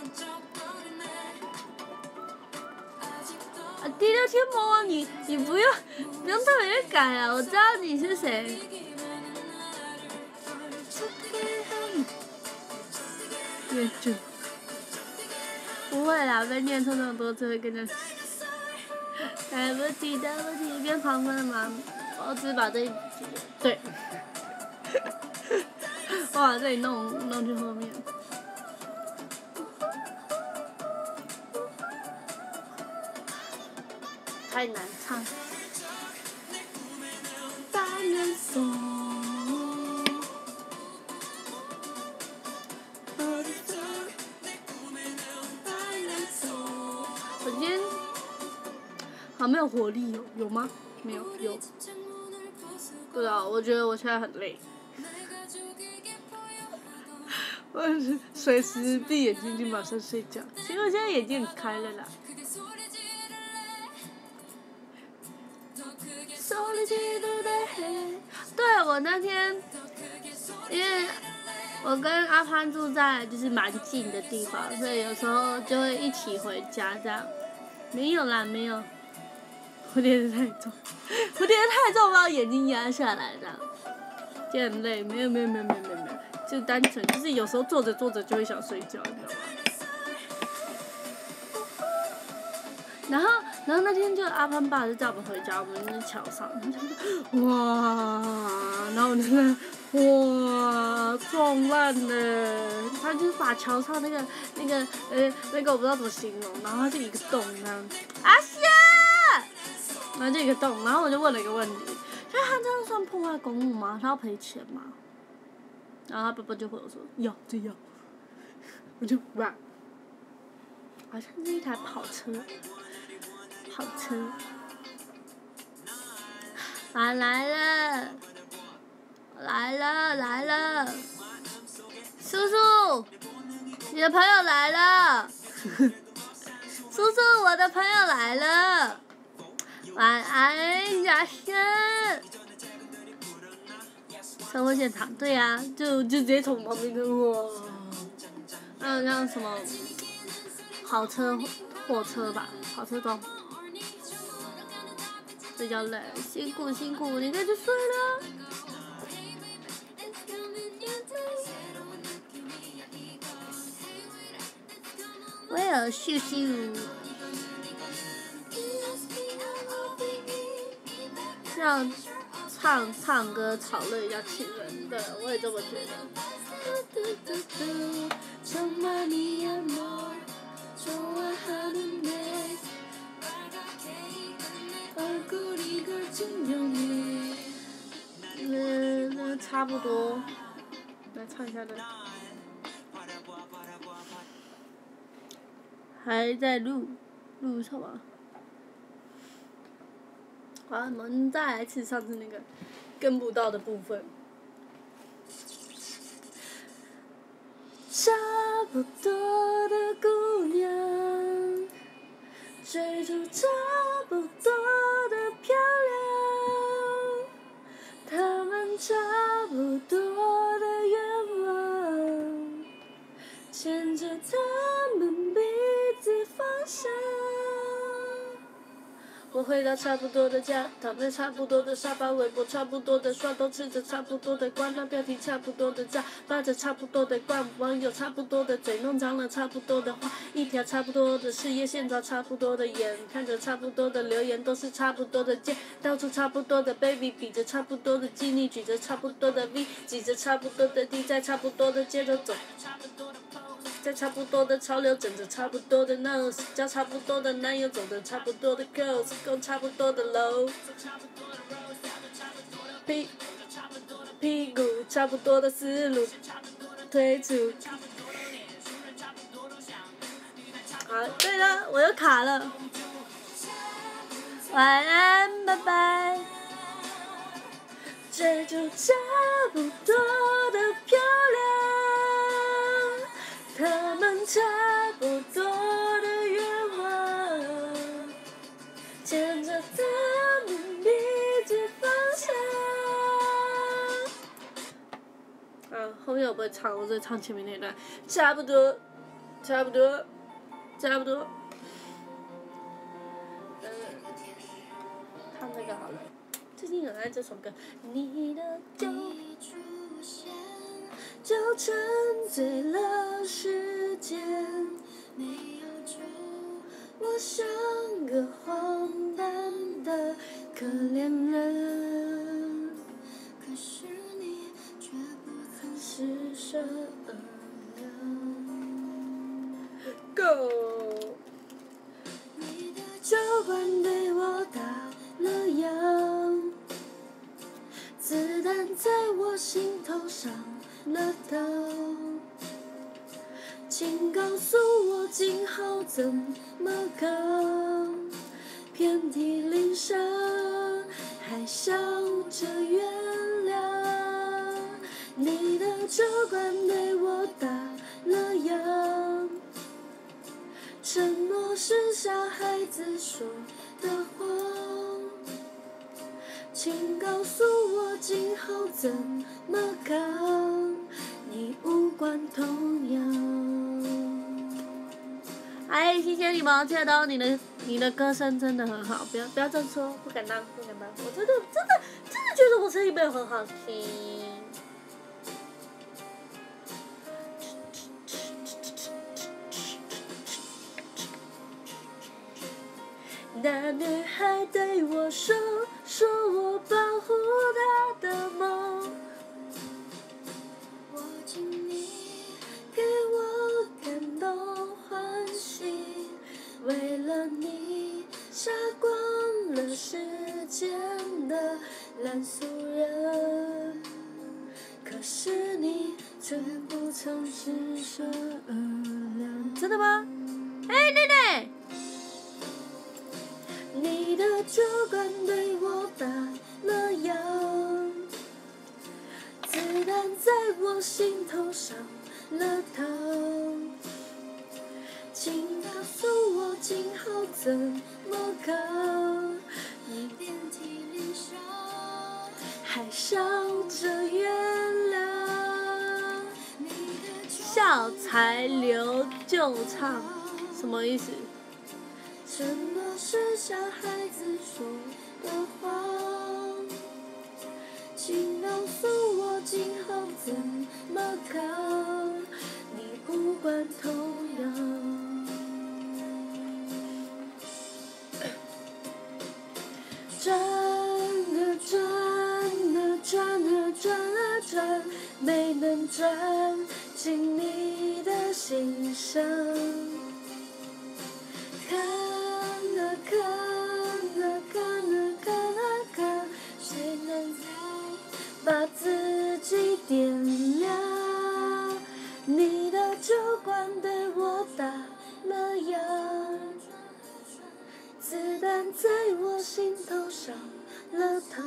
啊，第六天魔王，你你不用不用特别改啊，我知道你是谁。念住。不会啦，被念错那么多次会跟着。来不及，来不及，变狂奔了吗？我只把这一对，我把这里弄弄去后面。太难唱。单人颂。我今天好没有活力哦，有吗？没有，有。不知道，我觉得我现在很累。我是随时闭眼睛就马上睡觉，其实我现在眼睛很开了啦。对，我那天，因为我跟阿潘住在就是蛮近的地方，所以有时候就会一起回家这样。没有啦，没有。 我叠的太重，我叠的太重，把我眼睛压下来这样，就很累。没有没有没有没有没有没有，就单纯就是有时候坐着坐着就会想睡觉，你知道吗？然后然后那天就阿潘爸就载我们回家，我们在桥上，他就哇，然后我就在哇撞烂了，他就是把桥上那个那个呃那个我不知道怎么形容，然后他就一个洞那样，阿夏，然后就一个洞，然后我就问了一个问题，就是他这样算破坏公物吗？他要赔钱吗？然后他爸爸就回我说要这要，我就哇，好像是一台跑车。跑车，啊来了，来了来了，叔叔，你的朋友来了，叔叔，我的朋友来了，晚安，雅轩。车祸现场，对呀、啊，就就直接从旁边的哇，还有像什么跑车、货车吧，跑车撞。睡觉累，辛苦辛苦，你可以去睡了。我要休息。这样唱唱歌讨论一下气氛，对，我也这么觉得。嗯，那差不多，来唱一下的。还在录，录什么？好，我们再来一次上次那个跟不到的部分。差不多的姑娘，追逐差不多的漂亮，她们差不多的愿望，牵着她们彼此方向。我回到差不多的家，躺在差不多的沙发，微博差不多的刷，都吃着差不多的瓜，那标题差不多的炸，发着差不多的光，网友差不多的嘴，弄脏了差不多的话，一条差不多的事业线，找差不多的眼，看着差不多的留言，都是差不多的键，到处差不多的 baby， 比着差不多的激励，举着差不多的 V， 挤着差不多的 D， 在差不多的街头走。在差不多的潮流，整着差不多的 nose， 交差不多的男友，走的差不多的 girls， 供差不多的楼，屁屁股差不多的思路，退出。好，对了，我又卡了。晚安，拜拜。追逐差不多的漂亮。他们差不多的愿望，牵着他们彼此方向。啊，后面我不会唱，我只唱前面那段。差不多，差不多，差不多。嗯，唱这个好了。最近有爱这首歌，你的就就沉醉了时间，我像个荒诞的可怜人，可是你却不曾施舍Go！ 教官对我打了烊，子弹在我心头上了刀，请告诉我今后怎么搞？遍体鳞伤，还笑着原谅。你的教官对我打了烊，承诺是小孩子说的谎，请告诉我今后怎么搞？你无关痛痒。哎，谢谢你们，接到你的你的歌声真的很好，不要不要这么说，不敢当，不敢当，我真的真的真的觉得我声音没有很好听。那女孩对我说，说我保护她的梦。我请你给我感动欢喜，为了你杀光了世间的烂俗人。可是你却不曾施舍二两。真的吗？哎、欸，奶奶。你的酒馆对我打了烊，子弹在我心头上了膛，请告诉我今后怎么扛？你遍体鳞伤，还笑着原谅。笑才留旧唱，什么意思？沉默是小孩子说的话，请告诉我今后怎么扛？你无关痛痒。转啊转啊转啊转啊转，没能转进你的心上。看啊看啊看啊看啊看，谁能再把自己点亮？你的酒馆对我打了烊，子弹在我心头上了膛，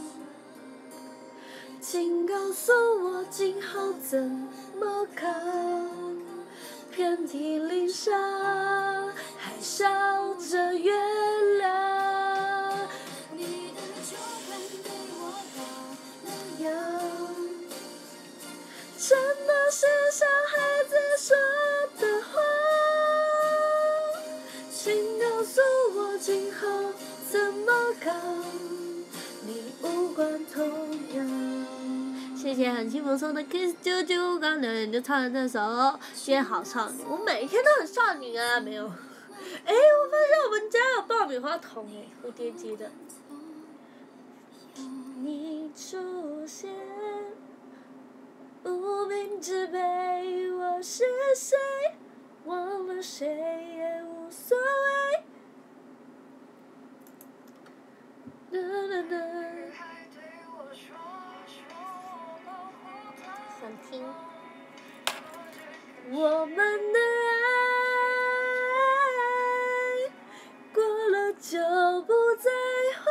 请告诉我今后怎么扛？遍体鳞伤，还笑着原谅。你的酒馆对我打了烊，沉默是小孩子说的话，请告诉我今后怎么扛？你无关痛痒。谢谢很幸福送的 Kiss 啾啾，刚留言就唱了这首，今天好少女，我每天都很少女啊，没有。哎，我发现我们家有爆米花桶哎，蝴蝶结的。你出现，无名之辈，我是谁？忘了谁也无所谓。啦啦啦。想听。我们的爱过了就不再回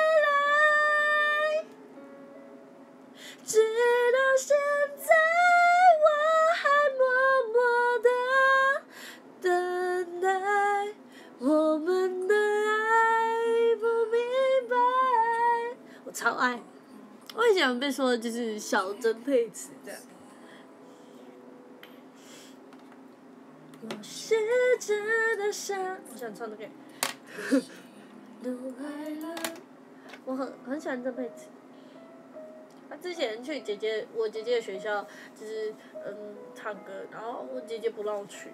来，直到现在我还默默的等待，我们的爱不明白。我超爱，我以前被说的就是小曾沛慈这样。我是真的想，我想唱这个。都爱了，我很很喜欢曾沛慈。他之前去姐姐我姐姐的学校，就是嗯唱歌，然后我姐姐不让我去。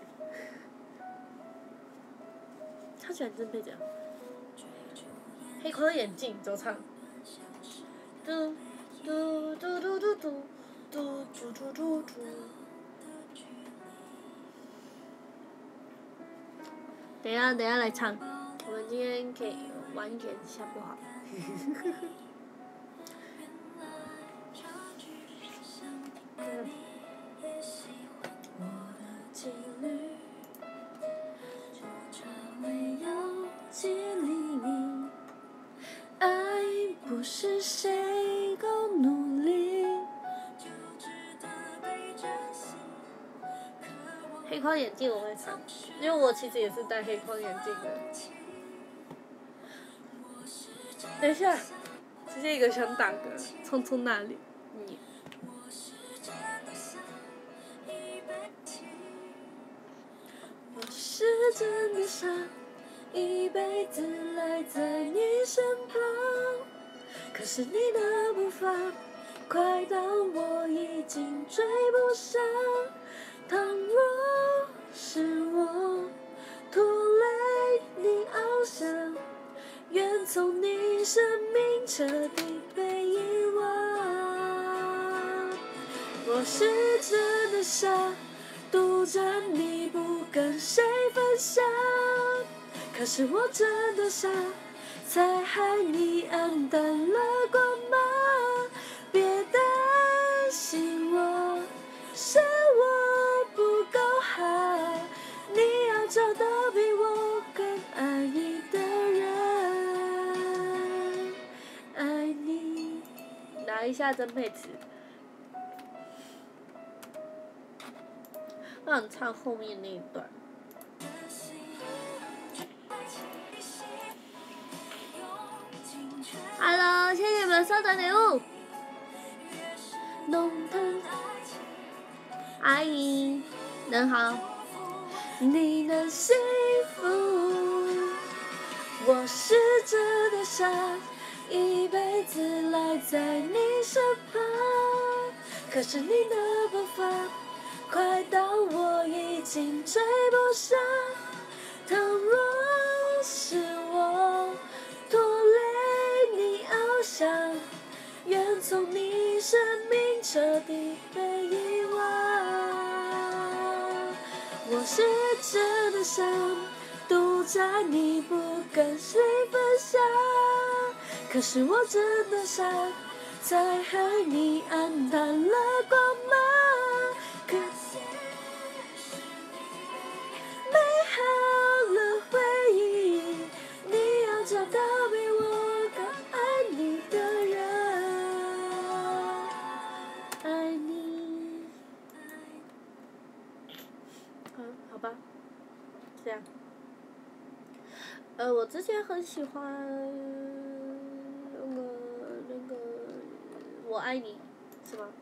他喜欢曾沛慈。黑框眼镜都唱。嘟嘟嘟嘟嘟嘟嘟嘟嘟嘟嘟。等一下，等一下来唱。我们今天可以晚一点下不好。爱不是谁够努力。黑框眼镜我会唱，因为我其实也是戴黑框眼镜的。等一下，直接一个想打嗝，匆匆那里。你。我是真的傻， 一辈子赖在你身旁。可是你的步伐快到我已经追不上。倘若是我拖累你翱翔，愿从你生命彻底被遗忘。我是真的傻，独占你不跟谁分享。可是我真的傻，才害你黯淡了光芒。别担心我，是我不够好，你要找到比我更爱你的人，爱你。拿一下曾沛慈，我想唱后面那一段。Hello， 谢谢你们收的礼物。弄疼，阿姨，人好，你能幸福。我是真的傻，一辈子赖在你身旁。可是你的步伐快到我已经追不上。倘若是我拖累你翱翔，愿从你生命彻底被遗忘。我是真的想独占你不跟谁分享，可是我真的傻，才害你黯淡了光芒。可惜美好了回忆，你要找到比我更爱你的人，爱你。嗯，好吧，这样。呃，我之前很喜欢那个那个我爱你，是吗？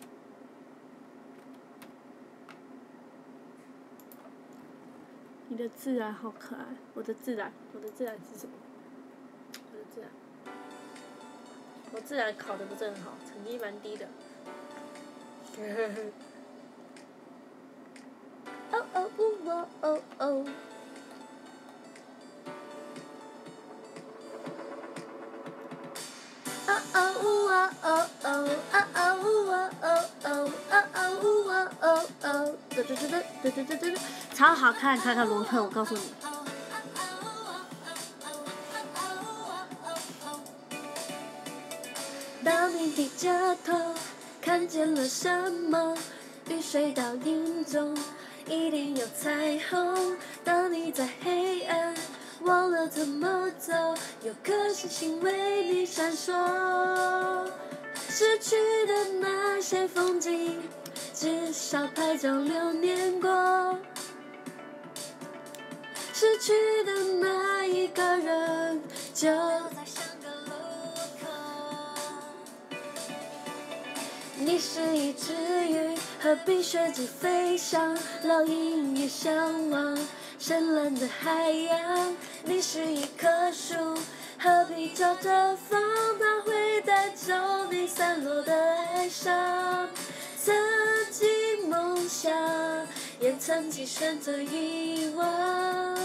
你的自然好可爱，我的自然，我的自然是什么？我的自然，我自然考得不是很好，成绩蛮低的。哦哦哦哦哦哦。哦哦哦哦哦哦哦哦哦哦哦，对对对对对对对对，超好看，看看罗特，我告诉你。当你低着头，看见了什么？雨水倒影中，一定有彩虹。当你在黑暗，忘了怎么走，有颗星星为你闪烁。失去的那些风景，至少拍照留念过。失去的那一个人，就在下个路口。你是一只鱼，和冰雪机飞翔，烙印也向往深蓝的海洋。你是一棵树，何必照着风，它会带走你散落的哀伤。曾经梦想，也曾经选择遗忘，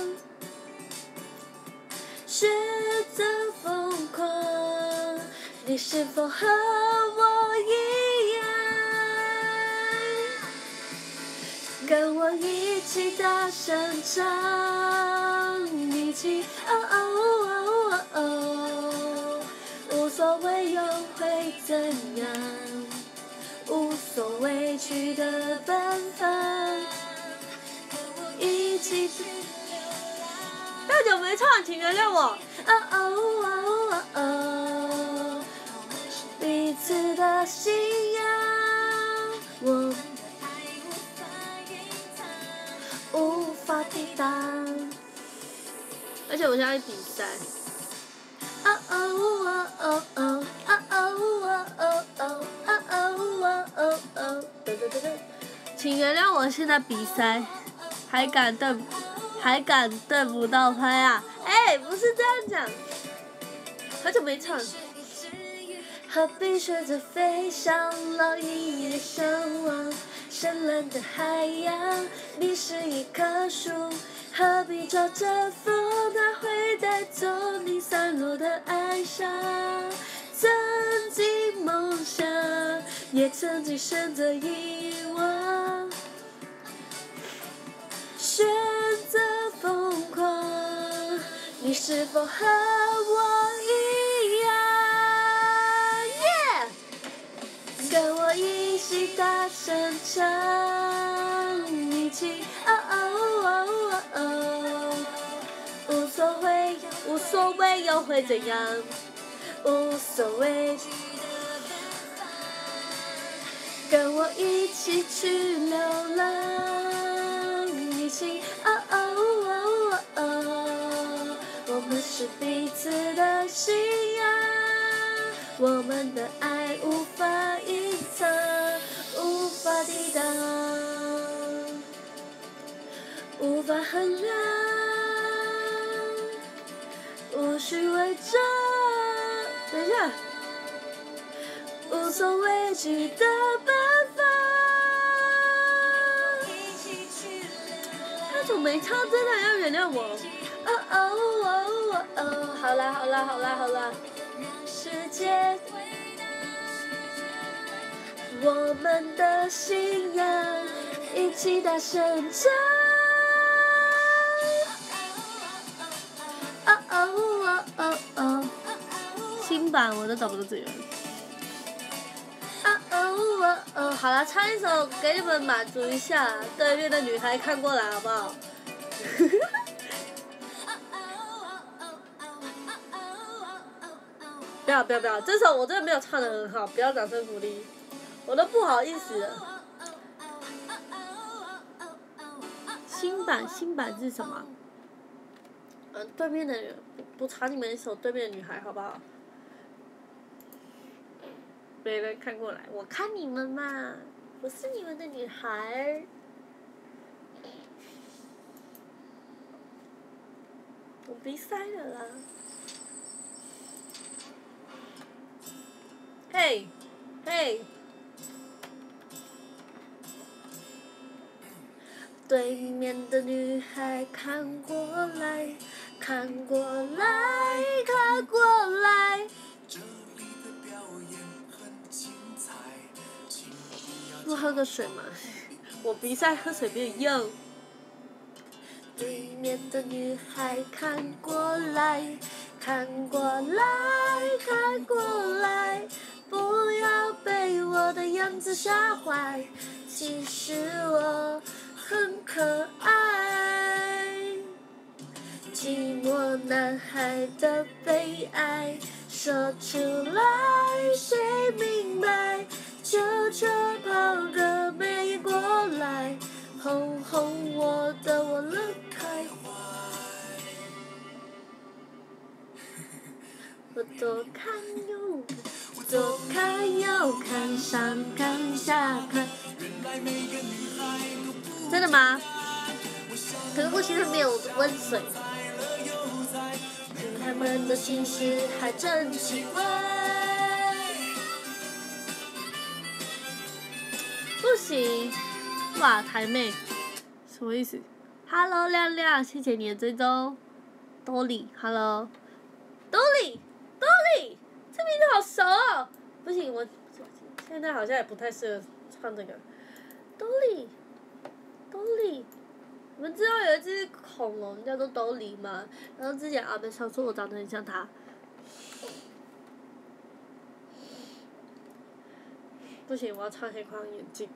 选择疯狂。你是否和我一样，跟我一起大声唱，一起哦哦哦哦哦，无所谓又会怎样，无所畏惧的奔放，一起去流浪。太久没唱，请原谅我。哦哦哦哦哦，彼此的信仰，我无法抵挡。而且我现在比赛。哦哦哦哦哦哦哦哦哦哦哦哦，对对对对，请原谅我现在比赛，还敢瞪，还敢瞪不到拍啊！ 哎，不是这样讲，好久没唱。何必学着飞翔，老一夜相望，深蓝的海洋，你是一棵树，何必抓着风，它会带走你散落的哀伤。曾经梦想，也曾经选择遗忘，选择疯狂，你是否和我一样？跟我一起大声唱，一起哦哦哦哦，无所谓，无所谓又会怎样？无所谓。跟我一起去流浪，一起哦哦哦哦，我们是彼此的信仰，我们的爱无法隐藏，无法抵挡，无法衡量，无需伪装。等一下，无所畏惧的奔放。他怎么没唱？真的要原谅我。哦哦哦哦，好啦好啦好啦好啦。世界，我们的信仰，一起大声唱。哦哦哦哦哦，新版我都找不到资源。啊哦哦哦，好了，唱一首给你们满足一下。对面的女孩看过来好不好？不要不要不要，这首我真的没有唱得很好，不要掌声鼓励，我都不好意思了。新版新版是什么？嗯，对面的人不唱你们一首《对面的女孩》好不好？没人看过来，我看你们嘛，我是你们的女孩。我鼻塞了啦。嘿，嘿。对面的女孩看过来，看过来，看过来。我喝个水嘛，我鼻塞，喝水变硬。对面的女孩看过来，看过来，看过来，不要被我的样子吓坏，其实我很可爱。寂寞男孩的悲哀，说出来谁明白？求求跑个美过来，哄哄我的我乐开怀。我左看右看，左看右看，上看下看。真的吗？可是我其实没有温水。他们的心事还真奇怪。不行，哇，台妹，什么意思 ？Hello， 亮亮，谢谢你的追踪。Dolly，Hello， Dolly，Dolly， 这名字好熟哦。不行，我现在好像也不太适合唱这个。Dolly，Dolly， 你们知道有一只恐龙叫做 Dolly 吗？然后之前阿妹常说我长得很像它。不行，我要唱黑框眼镜。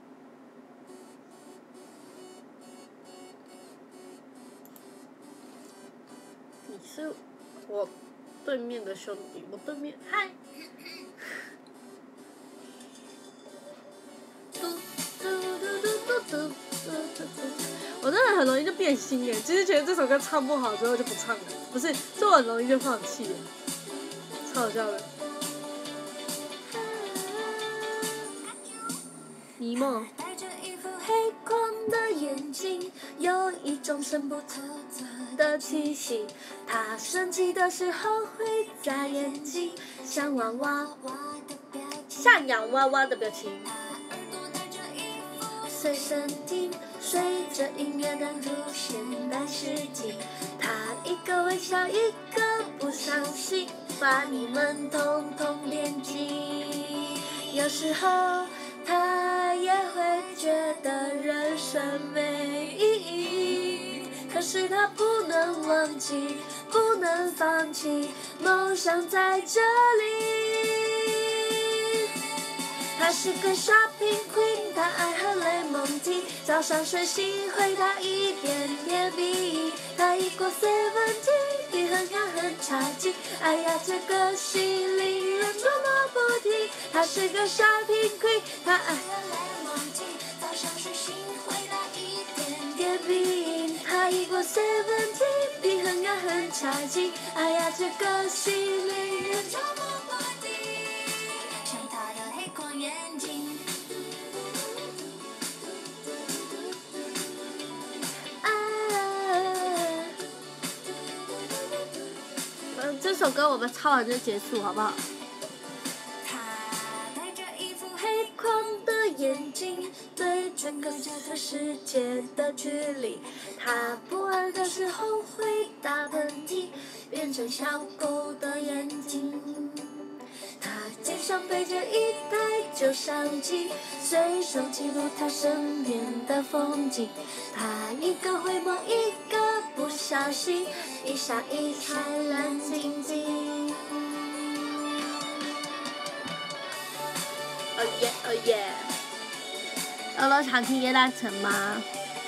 你是我对面的兄弟，我对面，嗨。我真的很容易就变心耶，就是觉得这首歌唱不好之后就不唱了，不是，是我很容易就放弃了，超好笑的。迷梦。黑框的眼眼睛，有一种深不透的气息。他生气的时候会眨眼睛，像娃娃，像洋娃娃的表情。随身听，随着音乐的入现代世纪。他一个微笑，一个不小心，把你们统统连进。有时候他也会觉得人生没意义，可是他不能忘记，不能放弃，梦想在这里。他是个 shopping queen， 他爱喝雷蒙 tea， 早上睡醒会打一点点鼻，他一过 seventeen， 比很爱很差劲，哎呀这个心令人捉摸不定。他是个 shopping queen， 他爱喝雷蒙 tea， 早上睡醒会打一点点鼻，他一过 seventeen， 比很爱很差劲，哎呀这个心令人捉摸不定。像他的黑框眼睛，啊！嗯，这首歌我们唱完就结束，好不好？他戴着一副黑框的眼睛，对准隔着这世界的距离。他不安的时候会打喷嚏，变成小狗的眼睛。他肩上背着一台旧相机，随手记录他身边的风景。他一个回眸，一个不小心，一闪一闪亮晶晶。哦耶哦耶！乐乐想听叶丹成吗？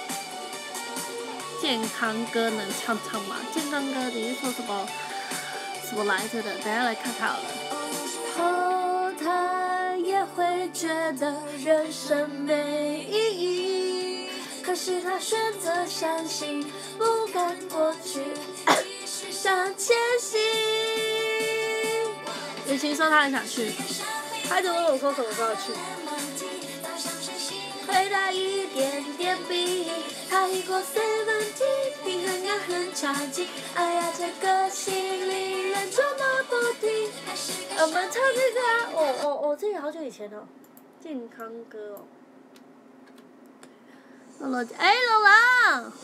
健康歌能唱唱吗？健康歌你是说什么什么来着的？等一下来看看好了。后他也会觉得人生没意义，可是他选择相信，不敢过去，向前行。雨晴说他很想去，他一直问我说什么时候去。回答一点点笔，他一过 seventeen， 平衡感很差劲，哎呀这个心令人捉摸不定。我们唱这个啊，哦哦哦，这也好久以前了，健康歌哦。乐乐，哎，乐乐。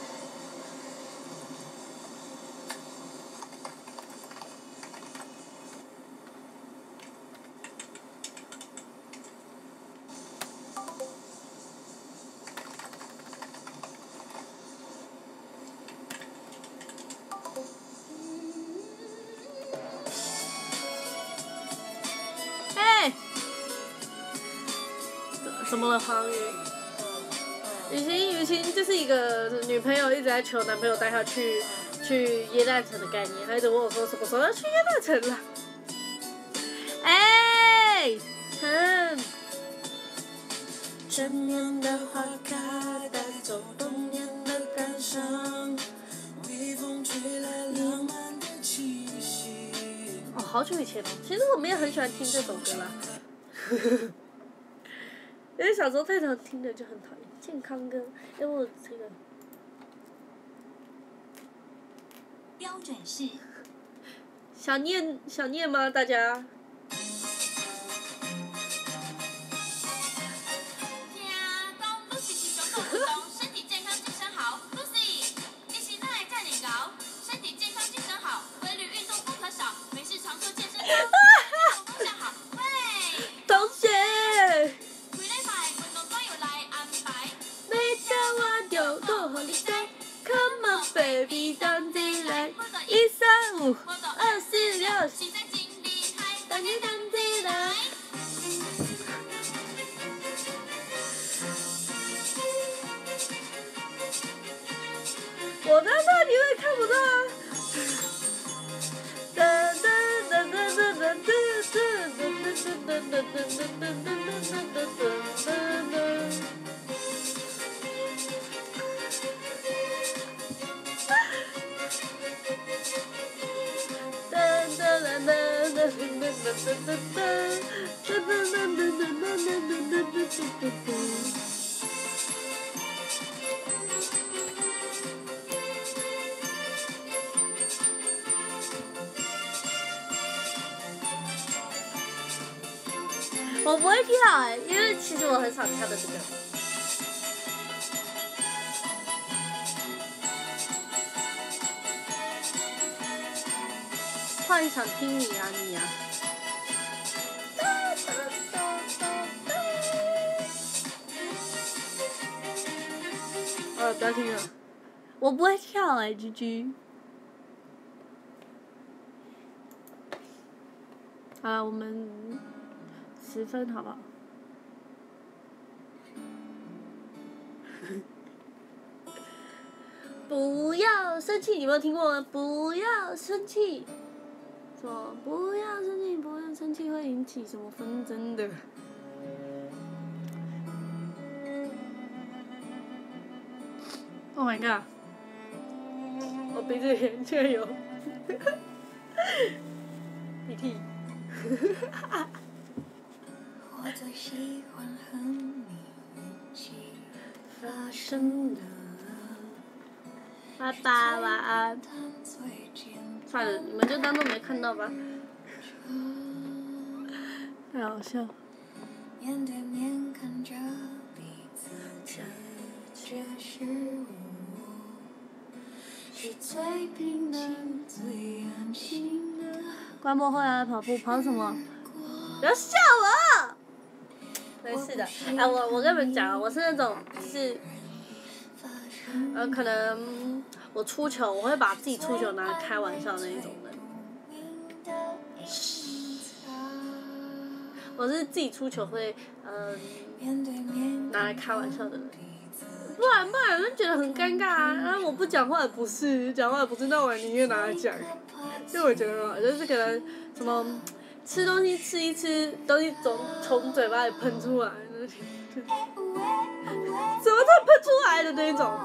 怎么了，黄宇？雨晴，雨晴就是一个女朋友一直在求男朋友带她去去耶诞城的概念，她一直问我说什么时候要去耶诞城了。哎，嗯。春天的花开，带走冬天的感伤，微风吹来浪漫的气息。哦，好久以前了，其实我们也很喜欢听这首歌啦。因为小时候太常听的就很讨厌健康歌，因为我这个标准是想念想念吗？大家？身体健康精神好 ，Lucy， 你现在在哪搞？身体健康精神好，规律运动不可少，没事常做健身操，运动方向好。喂，同学。Come on baby， 当起来，一三五，二四六，当你当起来。我在那你们看不到啊。噔噔噔噔噔噔噔噔噔噔噔噔噔噔噔噔噔噔噔。 我不会跳哎、欸，因为其实我很少跳的这个。幻想听你啊你啊。呃，不要听了，我不会跳哎、欸、，G G。好了，我们十分好不好？不要生气，你有没有听过吗？不要生气，说不要生气，不要生气会引起什么纷争的。Oh my god！ 我鼻子里居然有鼻涕。我最喜欢和你一起发生的。拜拜，晚安。算了，你们就当做没看到吧。太好笑。面对面看着彼此，这却是我，是最平淡、最安心的。关播后来跑步，跑什么？不要笑我！没事的，哎，我我跟你们讲，我是那种就是，呃，可能我出糗，我会把自己出糗拿来开玩笑那一种人。我是自己出糗会，嗯、呃，拿来开玩笑的人。不然不然人觉得很尴尬啊！然后我不讲话也不是，讲话也不是，那我宁愿拿来讲，因为我觉得嘛，就是可能什么吃东西吃一吃，东西从从嘴巴里喷出来，怎么都喷出来的那种。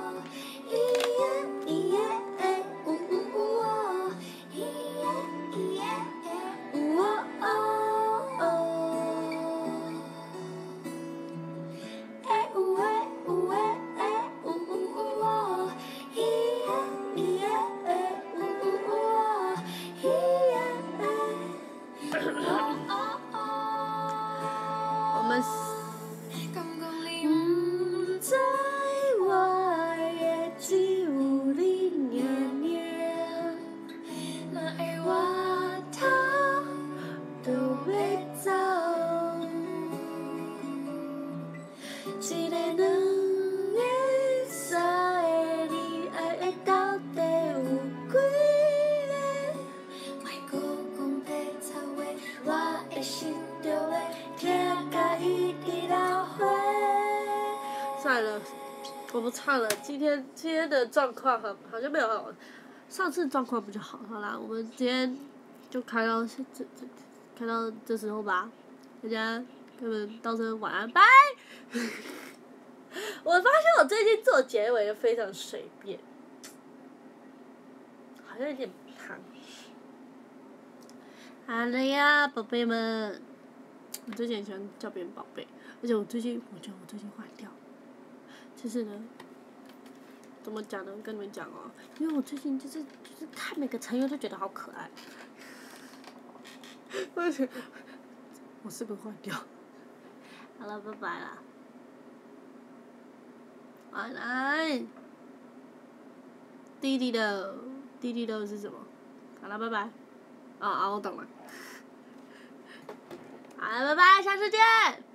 我们不在我的只有你尔尔，哪会我他都要走？一个两个三个，你爱的到底有几个？莫搁讲白臭话，我会心着的。算了，我不唱了。今天今天的状况好好像没有好，上次状况比较好。好啦，我们今天就开到这这开到这时候吧。大家根本到时候晚安，拜。我发现我最近做结尾就非常随便，好像有点烫。好了呀，宝贝们。我最近很喜欢叫别人宝贝，而且我最近，我觉得我最近坏掉。就是呢，怎么讲呢？跟你们讲哦，因为我最近就是就是看每个成员都觉得好可爱。我觉得我是不是坏掉？好了，拜拜啦，晚安。弟弟的弟弟的是什么？好了，拜拜。啊啊，我懂了。好了，拜拜，下次见。